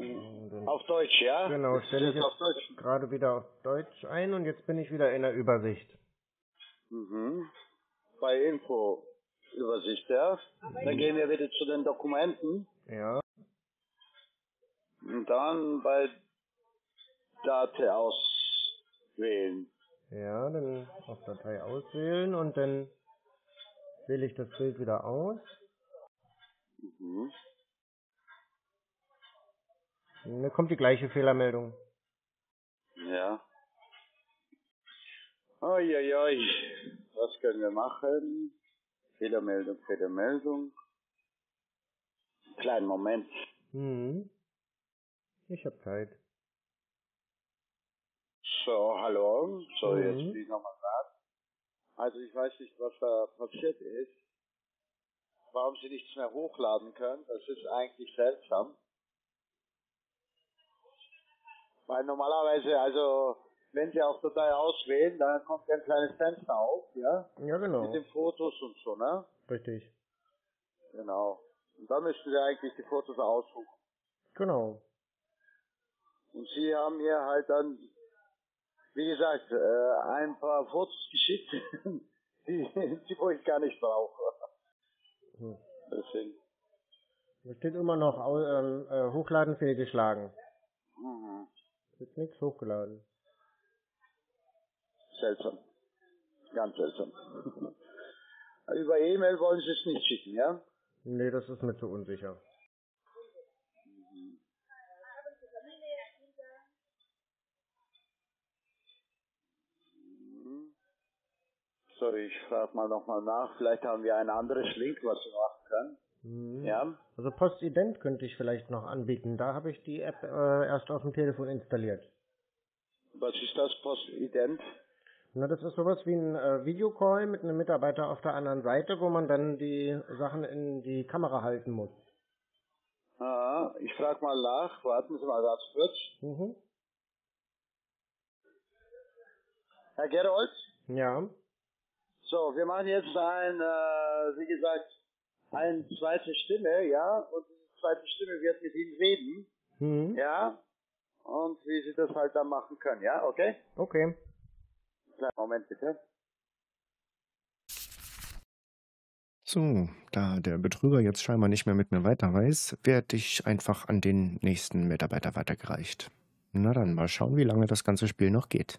Dann, Auf Deutsch, ja? genau, stelle ich Jetzt auf jetzt Deutsch. gerade wieder auf Deutsch ein und jetzt bin ich wieder in der Übersicht. Mhm. Bei Info-Übersicht, ja? Dann gehen wir wieder zu den Dokumenten Ja, und dann bei Datei auswählen. ja, dann auf Datei auswählen und dann wähle ich das Bild wieder aus. Mhm. Und dann kommt die gleiche Fehlermeldung. Ja. Uiuiui. Was können wir machen? Fehlermeldung, Fehlermeldung. Kleinen Moment. Mhm. Ich habe Zeit. So, hallo. So, jetzt Mhm. bin ich nochmal da. Also ich weiß nicht, was da passiert ist. Warum Sie nichts mehr hochladen können. Das ist eigentlich seltsam. Weil normalerweise, also wenn Sie auf Datei auswählen, dann kommt ein kleines Fenster auf, ja, Ja, mit genau. den Fotos und so, ne? Richtig. Genau. Und dann müssten Sie eigentlich die Fotos aussuchen. Genau. Und Sie haben mir halt dann, wie gesagt, äh, ein paar Fotos geschickt, die, die wo ich gar nicht brauche. Hm. Deswegen. Da steht immer noch au- ähm, äh, Hochladen fehlgeschlagen. Mhm. Ist nichts hochgeladen. Seltsam. Ganz seltsam. Über E-Mail wollen Sie es nicht schicken, ja? Nee, das ist mir zu unsicher. Mhm. Sorry, ich frage mal nochmal nach. Vielleicht haben wir ein anderes Link, was wir machen können. Mhm. Ja? Also Postident könnte ich vielleicht noch anbieten. Da habe ich die App äh, erst auf dem Telefon installiert. Was ist das Postident? Na, das ist sowas wie ein äh, Videocall mit einem Mitarbeiter auf der anderen Seite, wo man dann die Sachen in die Kamera halten muss. Ah, ich frage mal nach. Warten Sie mal ganz kurz. Mhm. Herr Gerold? Ja. So, wir machen jetzt ein, äh, wie gesagt, eine zweite Stimme, ja? Und diese zweite Stimme wird mit Ihnen reden, Mhm. ja? Und wie Sie das halt dann machen können, ja? Okay? Okay. Kleinen Moment bitte. So, da der Betrüger jetzt scheinbar nicht mehr mit mir weiter weiß, werde ich einfach an den nächsten Mitarbeiter weitergereicht. Na dann, mal schauen, wie lange das ganze Spiel noch geht.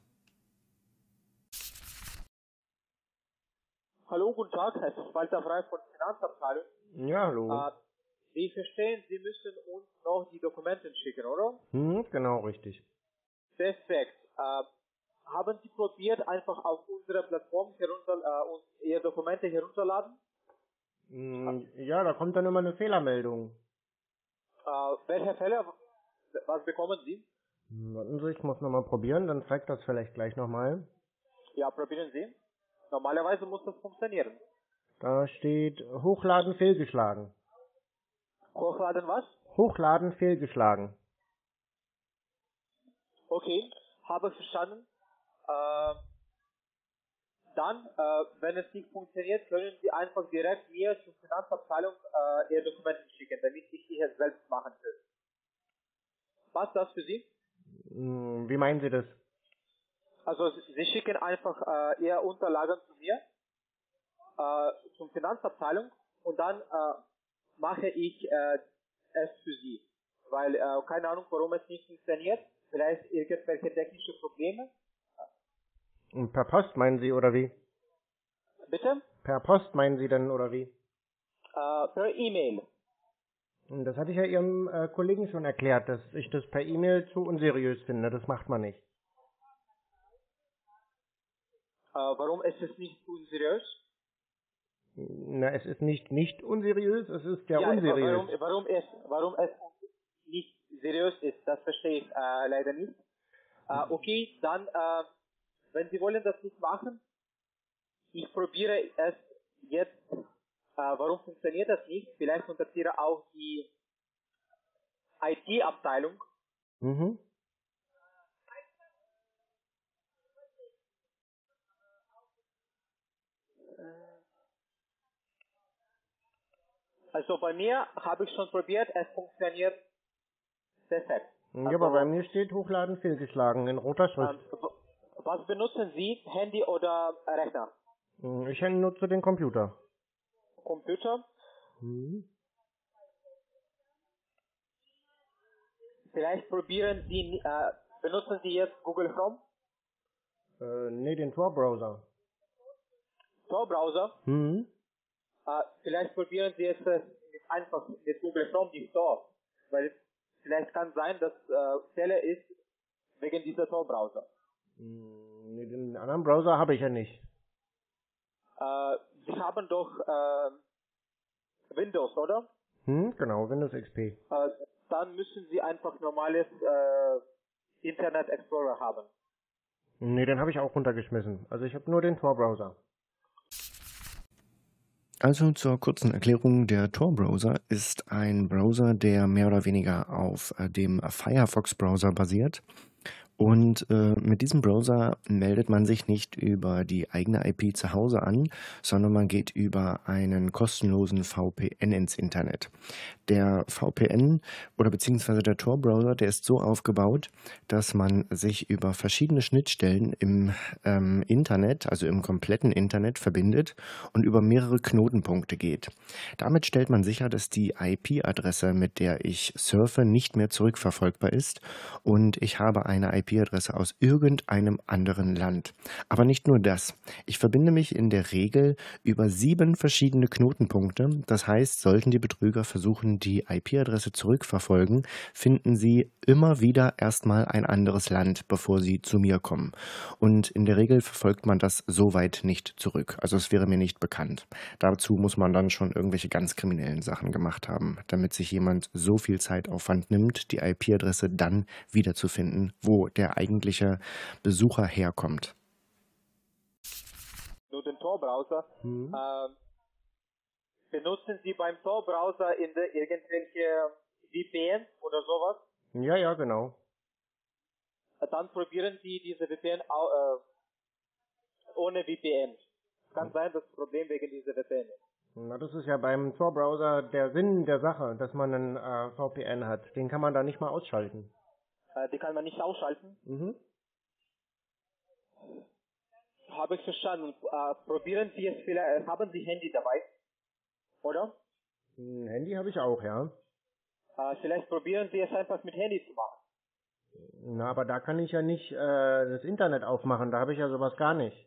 Hallo, guten Tag, Herr Walter Frey von der Finanzabteilung. Ja, hallo. Äh, Sie verstehen, Sie müssen uns noch die Dokumente schicken, oder? Mhm, genau, richtig. Perfekt. Äh, haben Sie probiert, einfach auf unserer Plattform herunter, äh, uns Ihre Dokumente herunterladen? Mhm, ja, da kommt dann immer eine Fehlermeldung. Äh, welche Fälle, was bekommen Sie? Hm, Warten Sie, ich muss nochmal probieren, dann zeigt das vielleicht gleich nochmal. Ja, probieren Sie. Normalerweise muss das funktionieren. Da steht Hochladen fehlgeschlagen. Hochladen was? Hochladen fehlgeschlagen. Okay, habe verstanden. Äh, Dann, äh, wenn es nicht funktioniert, können Sie einfach direkt mir zur Finanzabteilung äh, Ihre Dokumente schicken, damit ich die jetzt selbst machen kann. Passt das für Sie? Hm, Wie meinen Sie das? Also Sie Sie schicken einfach äh, Ihre Unterlagen zu mir, äh, zur Finanzabteilung und dann äh, mache ich äh, es für Sie. Weil, äh, keine Ahnung, warum es nicht funktioniert. Vielleicht irgendwelche technische Probleme. Und per Post meinen Sie oder wie? Bitte? Per Post meinen Sie denn oder wie? Äh, per E-Mail. Und das hatte ich ja Ihrem äh, Kollegen schon erklärt, dass ich das per E-Mail zu unseriös finde. Das macht man nicht. Äh, warum ist es nicht unseriös? Na, es ist nicht nicht unseriös, es ist ja, Ja, unseriös. warum, warum, es, warum es nicht seriös ist, das verstehe ich äh, leider nicht. Äh, okay, dann, äh, wenn Sie wollen das nicht machen, ich probiere es jetzt. Äh, warum funktioniert das nicht? Vielleicht kontaktiere auch die I T-Abteilung. Mhm. Also bei mir habe ich schon probiert, es funktioniert perfekt. Ja, aber bei mir steht Hochladen fehlgeschlagen in roter Schrift. Ähm, was benutzen Sie, Handy oder Rechner? Ich nutze den Computer. Computer? Hm. Vielleicht probieren Sie, äh, benutzen Sie jetzt Google Chrome? Äh, nee, den Tor-Browser. Tor-Browser? Hm. Äh, vielleicht probieren Sie es äh, mit einfach mit Google Chrome die Tor. Weil vielleicht kann sein, dass äh, Fehler ist wegen dieser Tor-Browser. Hm, nee, den anderen Browser habe ich ja nicht. Äh, Sie haben doch äh, Windows, oder? Hm, genau, Windows X P. Äh, dann müssen Sie einfach normales äh, Internet Explorer haben. Nee, den habe ich auch runtergeschmissen. Also ich habe nur den Tor-Browser. Also zur kurzen Erklärung, der Tor-Browser ist ein Browser, der mehr oder weniger auf äh, dem Firefox-Browser basiert. Und äh, mit diesem Browser meldet man sich nicht über die eigene I P zu Hause an, sondern man geht über einen kostenlosen V P N ins Internet. Der V P N oder beziehungsweise der Tor-Browser, der ist so aufgebaut, dass man sich über verschiedene Schnittstellen im ähm, Internet, also im kompletten Internet verbindet und über mehrere Knotenpunkte geht. Damit stellt man sicher, dass die I P-Adresse, mit der ich surfe, nicht mehr zurückverfolgbar ist und ich habe eine I P-Adresse aus irgendeinem anderen Land. Aber nicht nur das. Ich verbinde mich in der Regel über sieben verschiedene Knotenpunkte. Das heißt, sollten die Betrüger versuchen, die I P-Adresse zurückverfolgen, finden sie immer wieder erstmal ein anderes Land, bevor sie zu mir kommen. Und in der Regel verfolgt man das so weit nicht zurück. Also es wäre mir nicht bekannt. Dazu muss man dann schon irgendwelche ganz kriminellen Sachen gemacht haben, damit sich jemand so viel Zeitaufwand nimmt, die I P-Adresse dann wiederzufinden, wo der eigentliche Besucher herkommt. Nur den Tor-Browser. Hm. Ähm, benutzen Sie beim Tor-Browser in der irgendwelche V P N oder sowas? Ja, ja, genau. Dann probieren Sie diese V P N au, äh, ohne V P N. Kann sein, dass das Problem wegen dieser V P N ist. Na, das ist ja beim Tor-Browser der Sinn der Sache, dass man einen äh, V P N hat. Den kann man da nicht mal ausschalten. Äh, die kann man nicht ausschalten. Mhm. Habe ich verstanden. Äh, probieren Sie es vielleicht, haben Sie Handy dabei? Oder? Ein Handy habe ich auch, ja. Äh, vielleicht probieren Sie es einfach mit Handy zu machen. Na, aber da kann ich ja nicht äh, das Internet aufmachen. Da habe ich ja sowas gar nicht.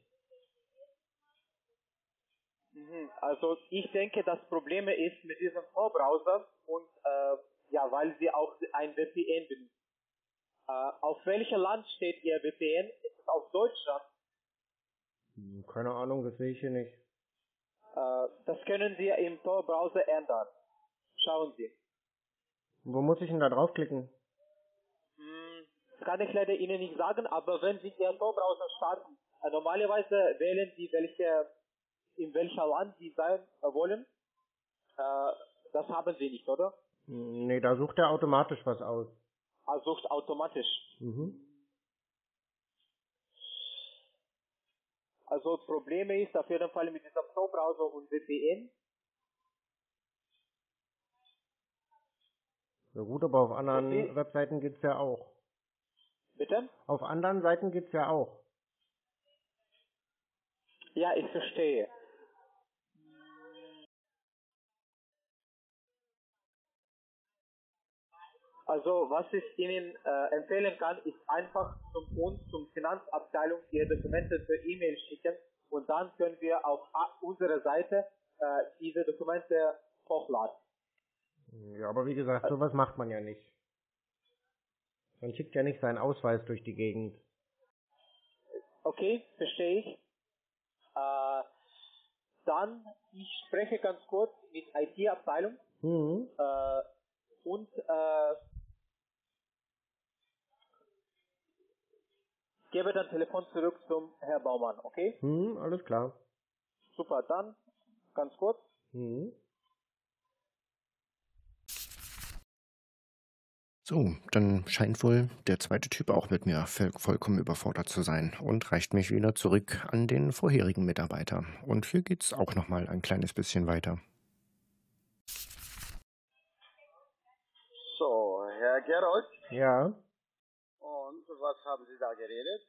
Mhm. Also ich denke, das Problem ist mit diesem Tor-Browser und äh, ja, weil Sie auch ein V P N benutzen. Äh, auf welchem Land steht Ihr V P N? Ist es auf Deutschland? Hm, keine Ahnung, das sehe ich hier nicht. Äh, das können Sie im Tor-Browser ändern. Schauen Sie. Wo muss ich denn da draufklicken? Hm, das kann ich leider Ihnen nicht sagen, aber wenn Sie Ihren Tor-Browser starten, äh, normalerweise wählen Sie, welche, in welcher Land Sie sein äh, wollen. Äh, das haben Sie nicht, oder? Hm, nee, da sucht er automatisch was aus. Er sucht automatisch. Mhm. Also Probleme ist auf jeden Fall mit diesem Tor-Browser und V P N. Ja gut, aber auf anderen Okay. Webseiten geht's ja auch. Bitte? Auf anderen Seiten geht's ja auch. Ja, ich verstehe. Also, was ich Ihnen äh, empfehlen kann, ist einfach zum uns, zum Finanzabteilung, Ihre Dokumente per E-Mail schicken und dann können wir auf a- unserer Seite äh, diese Dokumente hochladen. Ja, aber wie gesagt, sowas macht man ja nicht. Man schickt ja nicht seinen Ausweis durch die Gegend. Okay, verstehe ich. Äh, dann, ich spreche ganz kurz mit I T-Abteilung Mhm. äh, und äh, gebe dann Telefon zurück zum Herrn Baumann, okay? Mhm, alles klar. Super, dann ganz kurz. Mhm. So, dann scheint wohl der zweite Typ auch mit mir voll- vollkommen überfordert zu sein und reicht mich wieder zurück an den vorherigen Mitarbeiter. Und hier geht's auch nochmal ein kleines bisschen weiter. So, Herr Herr Gerold. Ja. Und was haben Sie da geredet?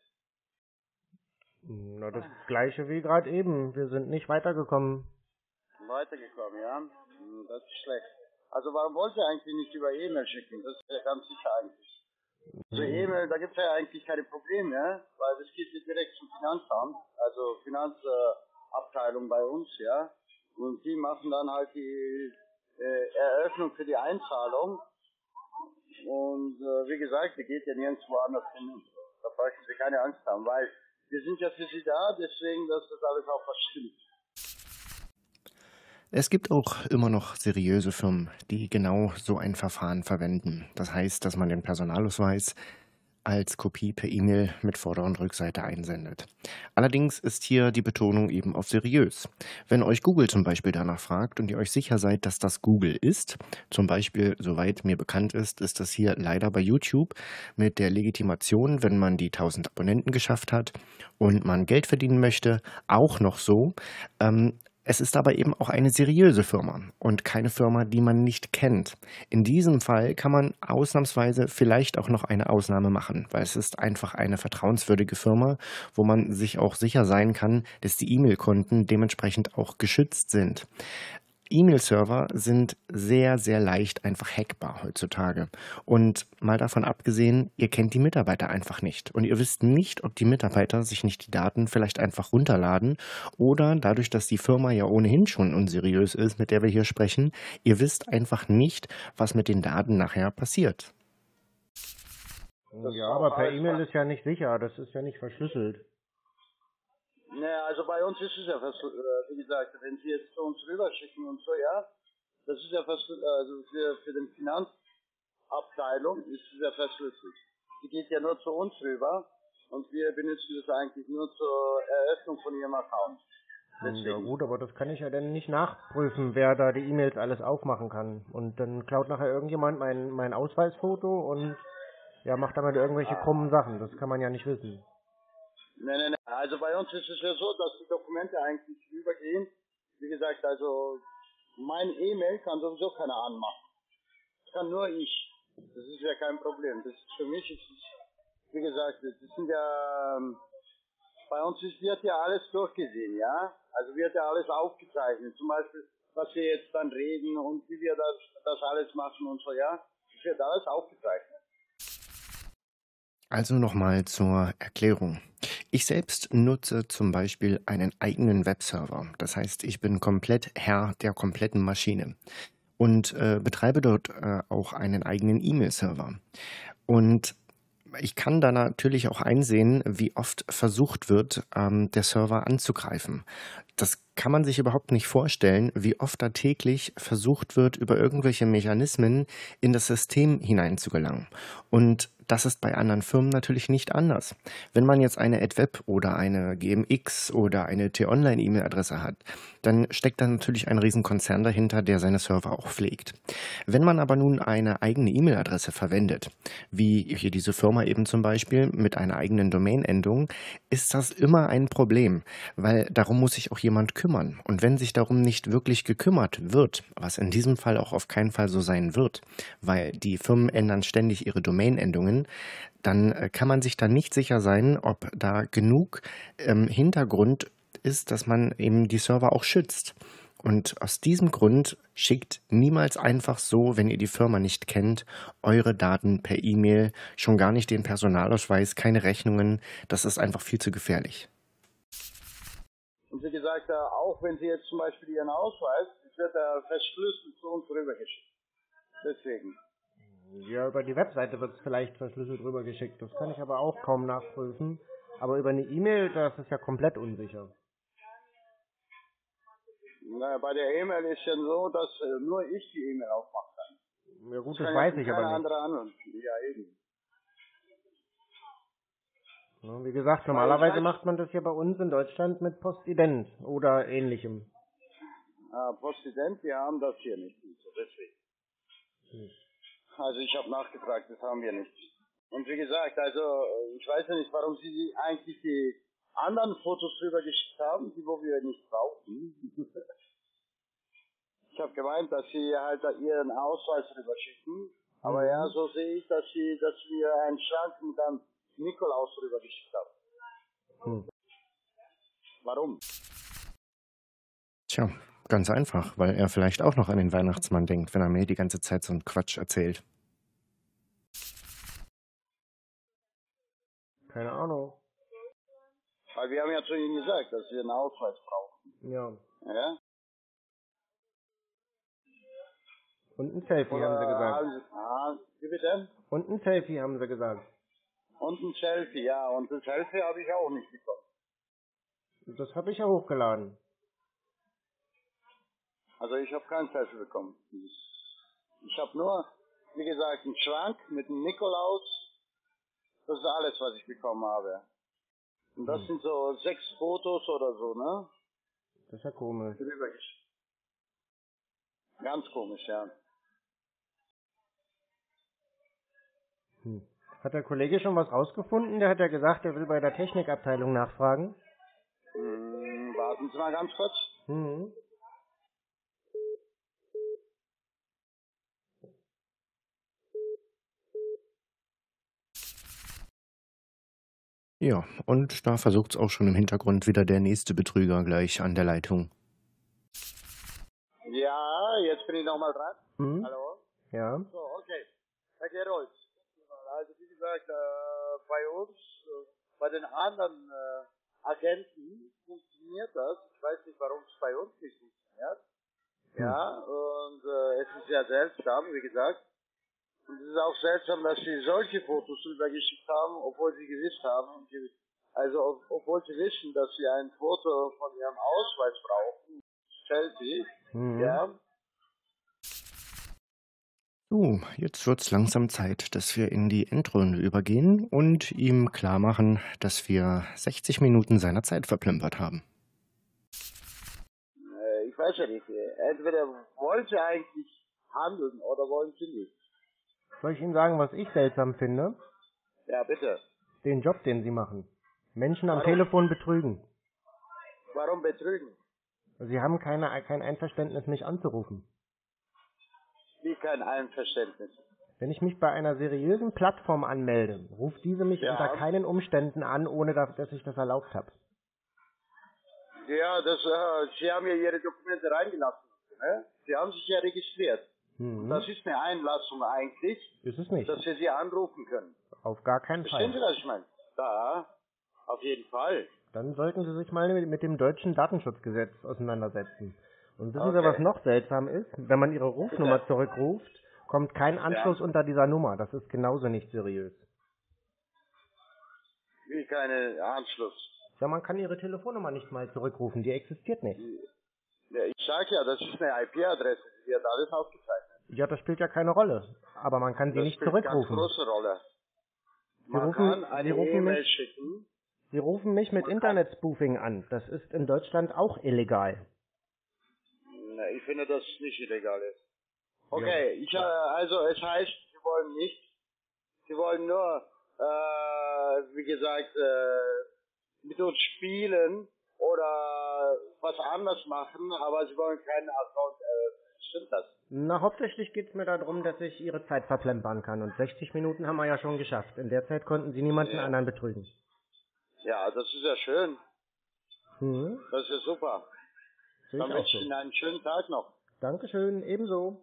Na, das gleiche wie gerade eben. Wir sind nicht weitergekommen. Weitergekommen, ja? Hm, das ist schlecht. Also warum wollt ihr eigentlich nicht über E-Mail schicken? Das ist ja ganz sicher eigentlich. Zur E-Mail, da gibt es ja eigentlich keine Probleme, ja? Weil das geht ja direkt zum Finanzamt, also Finanzabteilung bei uns, ja? Und die machen dann halt die äh, Eröffnung für die Einzahlung. Und äh, wie gesagt, die geht ja nirgendwo anders hin. Da brauchen Sie keine Angst haben, weil wir sind ja für Sie da, deswegen, dass das alles auch was stimmt. Es gibt auch immer noch seriöse Firmen, die genau so ein Verfahren verwenden. Das heißt, dass man den Personalausweis als Kopie per E-Mail mit Vorder- und Rückseite einsendet. Allerdings ist hier die Betonung eben auf seriös. Wenn euch Google zum Beispiel danach fragt und ihr euch sicher seid, dass das Google ist, zum Beispiel, soweit mir bekannt ist, ist das hier leider bei YouTube mit der Legitimation, wenn man die tausend Abonnenten geschafft hat und man Geld verdienen möchte, auch noch so. Ähm, Es ist aber eben auch eine seriöse Firma und keine Firma, die man nicht kennt. In diesem Fall kann man ausnahmsweise vielleicht auch noch eine Ausnahme machen, weil es ist einfach eine vertrauenswürdige Firma, wo man sich auch sicher sein kann, dass die E-Mail-Konten dementsprechend auch geschützt sind. E-Mail-Server sind sehr, sehr leicht einfach hackbar heutzutage. Und mal davon abgesehen, ihr kennt die Mitarbeiter einfach nicht. Und ihr wisst nicht, ob die Mitarbeiter sich nicht die Daten vielleicht einfach runterladen oder dadurch, dass die Firma ja ohnehin schon unseriös ist, mit der wir hier sprechen, ihr wisst einfach nicht, was mit den Daten nachher passiert. Ja, aber per E-Mail ist ja nicht sicher, das ist ja nicht verschlüsselt. Naja, also bei uns ist es ja fast, wie gesagt, wenn Sie jetzt zu uns rüberschicken und so, ja, das ist ja fast, also für, für den Finanzabteilung ist es ja verschlüsselt. Die geht ja nur zu uns rüber und wir benutzen das eigentlich nur zur Eröffnung von Ihrem Account. Deswegen. Ja gut, aber das kann ich ja dann nicht nachprüfen, wer da die E-Mails alles aufmachen kann. Und dann klaut nachher irgendjemand mein, mein Ausweisfoto und ja, macht damit irgendwelche Ah. krummen Sachen. Das kann man ja nicht wissen. Nein, nein, nein. Also bei uns ist es ja so, dass die Dokumente eigentlich übergehen. Wie gesagt, also mein E-Mail kann sowieso keiner anmachen. Das kann nur ich. Das ist ja kein Problem. Das ist für mich, ist es, wie gesagt, das sind ja, ähm, bei uns ist, wird ja alles durchgesehen, ja. Also wird ja alles aufgezeichnet. Zum Beispiel, was wir jetzt dann reden und wie wir das, das alles machen und so, ja. Das wird alles aufgezeichnet. Also nochmal zur Erklärung. Ich selbst nutze zum Beispiel einen eigenen Webserver. Das heißt, ich bin komplett Herr der kompletten Maschine und äh, betreibe dort äh, auch einen eigenen E-Mail-Server. Und ich kann da natürlich auch einsehen, wie oft versucht wird, ähm, der Server anzugreifen. Das kann man sich überhaupt nicht vorstellen, wie oft da täglich versucht wird, über irgendwelche Mechanismen in das System hineinzugelangen. Und das ist bei anderen Firmen natürlich nicht anders. Wenn man jetzt eine AdWeb oder eine G M X oder eine T-Online-E-Mail-Adresse hat, dann steckt da natürlich ein Riesenkonzern dahinter, der seine Server auch pflegt. Wenn man aber nun eine eigene E-Mail-Adresse verwendet, wie hier diese Firma eben zum Beispiel mit einer eigenen Domain-Endung, ist das immer ein Problem, weil darum muss sich auch jemand kümmern. Und wenn sich darum nicht wirklich gekümmert wird, was in diesem Fall auch auf keinen Fall so sein wird, weil die Firmen ändern ständig ihre Domain-Endungen, dann äh, kann man sich da nicht sicher sein, ob da genug ähm, Hintergrund ist, dass man eben die Server auch schützt. Und aus diesem Grund schickt niemals einfach so, wenn ihr die Firma nicht kennt, eure Daten per E-Mail, schon gar nicht den Personalausweis, keine Rechnungen. Das ist einfach viel zu gefährlich. Und wie gesagt, äh, auch wenn Sie jetzt zum Beispiel Ihren Ausweis, es wird er verschlüsselt zu uns rübergeschickt. Deswegen. Ja, über die Webseite wird es vielleicht verschlüsselt rübergeschickt. Das kann ich aber auch kaum nachprüfen. Aber über eine E-Mail, das ist ja komplett unsicher. Naja, bei der E-Mail ist ja so, dass äh, nur ich die E-Mail aufmachen kann. Ja gut, das das kann weiß ja ich aber keine nicht. andere anderen. Ja, eben. Ja, wie gesagt, normalerweise macht man das hier bei uns in Deutschland mit Postident oder ähnlichem. Ah, Postident, wir haben das hier nicht. So deswegen. Hm. Also ich habe nachgefragt, das haben wir nicht. Und wie gesagt, also ich weiß ja nicht, warum Sie eigentlich die anderen Fotos rübergeschickt haben, die wo wir nicht brauchen. Ich habe gemeint, dass Sie halt Ihren Ausweis rüberschicken Aber Mhm. ja, so sehe ich, dass sie, dass wir einen Schrank mit einem Nikolaus drüber geschickt haben. Hm. Warum? Tja, ganz einfach, weil er vielleicht auch noch an den Weihnachtsmann denkt, wenn er mir die ganze Zeit so einen Quatsch erzählt. Keine Ahnung. Weil wir haben ja zu ihnen gesagt, dass wir einen Ausweis brauchen. Ja. Ja? Und ein Selfie Oder haben sie gesagt. haben sie, ah, wie bitte? Und ein Selfie haben sie gesagt. Und ein Selfie, ja. Und ein Selfie habe ich auch nicht bekommen. Das habe ich ja hochgeladen. Also ich habe kein Selfie bekommen. Ich habe nur, wie gesagt, einen Schrank mit einem Nikolaus. Das ist alles, was ich bekommen habe. Und das Hm. sind so sechs Fotos oder so, ne? Das ist ja komisch. Rübergeschickt. Ganz komisch, ja. Hm. Hat der Kollege schon was rausgefunden? Der hat ja gesagt, er will bei der Technikabteilung nachfragen. Hm, warten Sie mal ganz kurz. Mhm. Ja, und da versucht's auch schon im Hintergrund wieder der nächste Betrüger gleich an der Leitung. Ja, jetzt bin ich nochmal dran. Mhm. Hallo? Ja. So, okay. Herr Gerold, also wie gesagt, äh, bei uns, äh, bei den anderen äh, Agenten funktioniert das. Ich weiß nicht, warum es bei uns nicht funktioniert. Ja, und äh, es ist sehr seltsam, wie gesagt. Und es ist auch seltsam, dass sie solche Fotos rübergeschickt haben, obwohl sie gewusst haben, also ob, obwohl sie wissen, dass sie ein Foto von ihrem Ausweis brauchen, Selfie, Mhm. ja. So, jetzt wird's langsam Zeit, dass wir in die Endrunde übergehen und ihm klar machen, dass wir sechzig Minuten seiner Zeit verplempert haben. Äh, ich weiß ja nicht, äh, entweder wollen sie eigentlich handeln oder wollen sie nicht. Soll ich Ihnen sagen, was ich seltsam finde? Ja, bitte. Den Job, den Sie machen. Menschen am Warum? Telefon betrügen. Warum betrügen? Sie haben keine, kein Einverständnis, mich anzurufen. Wie kein Einverständnis. Wenn ich mich bei einer seriösen Plattform anmelde, ruft diese mich Ja. unter keinen Umständen an, ohne dass, dass ich das erlaubt habe. Ja, das, äh, sie haben ja ihre Dokumente reingelassen. Ne? Sie haben sich ja registriert. Mhm. Das ist eine Einlassung eigentlich, Ist es nicht. dass wir sie anrufen können. Auf gar keinen Verstehen Sie, Fall. was ich meine? Da, auf jeden Fall. Dann sollten Sie sich mal mit, mit dem deutschen Datenschutzgesetz auseinandersetzen. Und wissen Sie, Okay. was noch seltsam ist? Wenn man Ihre Rufnummer Bitte. zurückruft, kommt kein Anschluss unter dieser Nummer. Das ist genauso nicht seriös. Wie keine Anschluss. Ja, man kann Ihre Telefonnummer nicht mal zurückrufen. Die existiert nicht. Ja, ich sag ja, das ist eine I P-Adresse. Die wird alles aufgezeichnet. Ja, das spielt ja keine Rolle. Aber man kann sie Das nicht spielt ganz zurückrufen. große Rolle. Sie Man rufen- kann Sie eine rufen E-Mail mich- schicken. Sie rufen mich mit Man kann- Internetspoofing an. Das ist in Deutschland auch illegal. Ne, ich finde, dass es nicht illegal ist. Okay, ich, äh, also es heißt, Sie wollen nicht. Sie wollen nur, äh, wie gesagt, äh, mit uns spielen oder was anderes machen, aber Sie wollen keinen Account. Äh, stimmt das? Na, hauptsächlich geht es mir darum, dass ich Ihre Zeit verplempern kann. Und sechzig Minuten haben wir ja schon geschafft. In der Zeit konnten Sie niemanden Ja. anderen betrügen. Ja, das ist ja schön. Hm, Das ist ja super. sehe Dann ich auch wünsche ich so. Ihnen einen schönen Tag noch. Dankeschön, ebenso.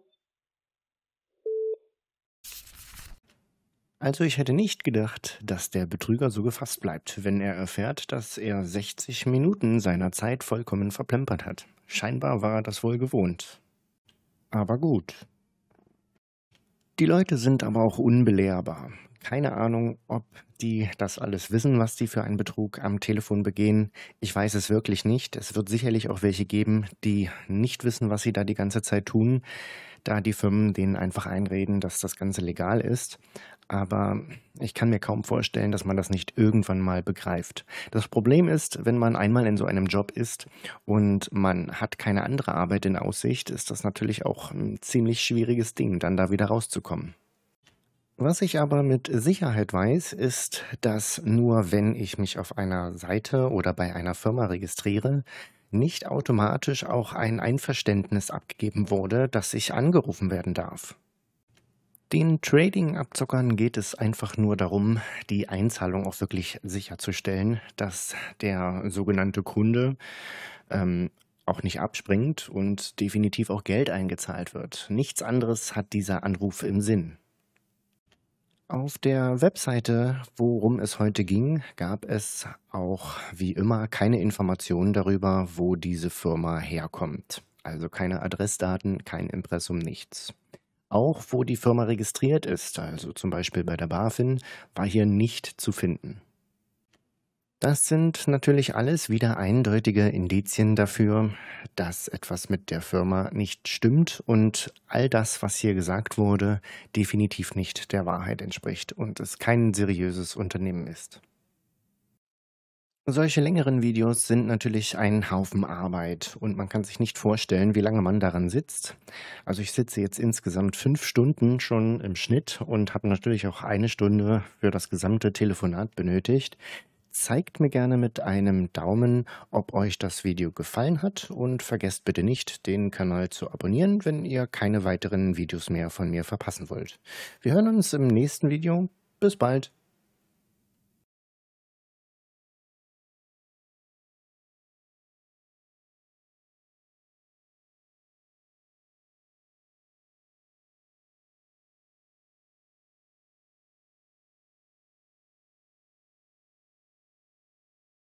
Also ich hätte nicht gedacht, dass der Betrüger so gefasst bleibt, wenn er erfährt, dass er sechzig Minuten seiner Zeit vollkommen verplempert hat. Scheinbar war er das wohl gewohnt. Aber gut. Die Leute sind aber auch unbelehrbar. Keine Ahnung, ob die das alles wissen, was die für einen Betrug am Telefon begehen. Ich weiß es wirklich nicht. Es wird sicherlich auch welche geben, die nicht wissen, was sie da die ganze Zeit tun, da die Firmen denen einfach einreden, dass das Ganze legal ist. Aber ich kann mir kaum vorstellen, dass man das nicht irgendwann mal begreift. Das Problem ist, wenn man einmal in so einem Job ist und man hat keine andere Arbeit in Aussicht, ist das natürlich auch ein ziemlich schwieriges Ding, dann da wieder rauszukommen. Was ich aber mit Sicherheit weiß, ist, dass nur wenn ich mich auf einer Seite oder bei einer Firma registriere, nicht automatisch auch ein Einverständnis abgegeben wurde, dass ich angerufen werden darf. Den Trading-Abzockern geht es einfach nur darum, die Einzahlung auch wirklich sicherzustellen, dass der sogenannte Kunde ähm, auch nicht abspringt und definitiv auch Geld eingezahlt wird. Nichts anderes hat dieser Anruf im Sinn. Auf der Webseite, worum es heute ging, gab es auch wie immer keine Informationen darüber, wo diese Firma herkommt. Also keine Adressdaten, kein Impressum, nichts. Auch wo die Firma registriert ist, also zum Beispiel bei der BaFin, war hier nicht zu finden. Das sind natürlich alles wieder eindeutige Indizien dafür, dass etwas mit der Firma nicht stimmt und all das, was hier gesagt wurde, definitiv nicht der Wahrheit entspricht und es kein seriöses Unternehmen ist. Solche längeren Videos sind natürlich ein Haufen Arbeit und man kann sich nicht vorstellen, wie lange man daran sitzt. Also ich sitze jetzt insgesamt fünf Stunden schon im Schnitt und habe natürlich auch eine Stunde für das gesamte Telefonat benötigt. Zeigt mir gerne mit einem Daumen, ob euch das Video gefallen hat und vergesst bitte nicht, den Kanal zu abonnieren, wenn ihr keine weiteren Videos mehr von mir verpassen wollt. Wir hören uns im nächsten Video. Bis bald!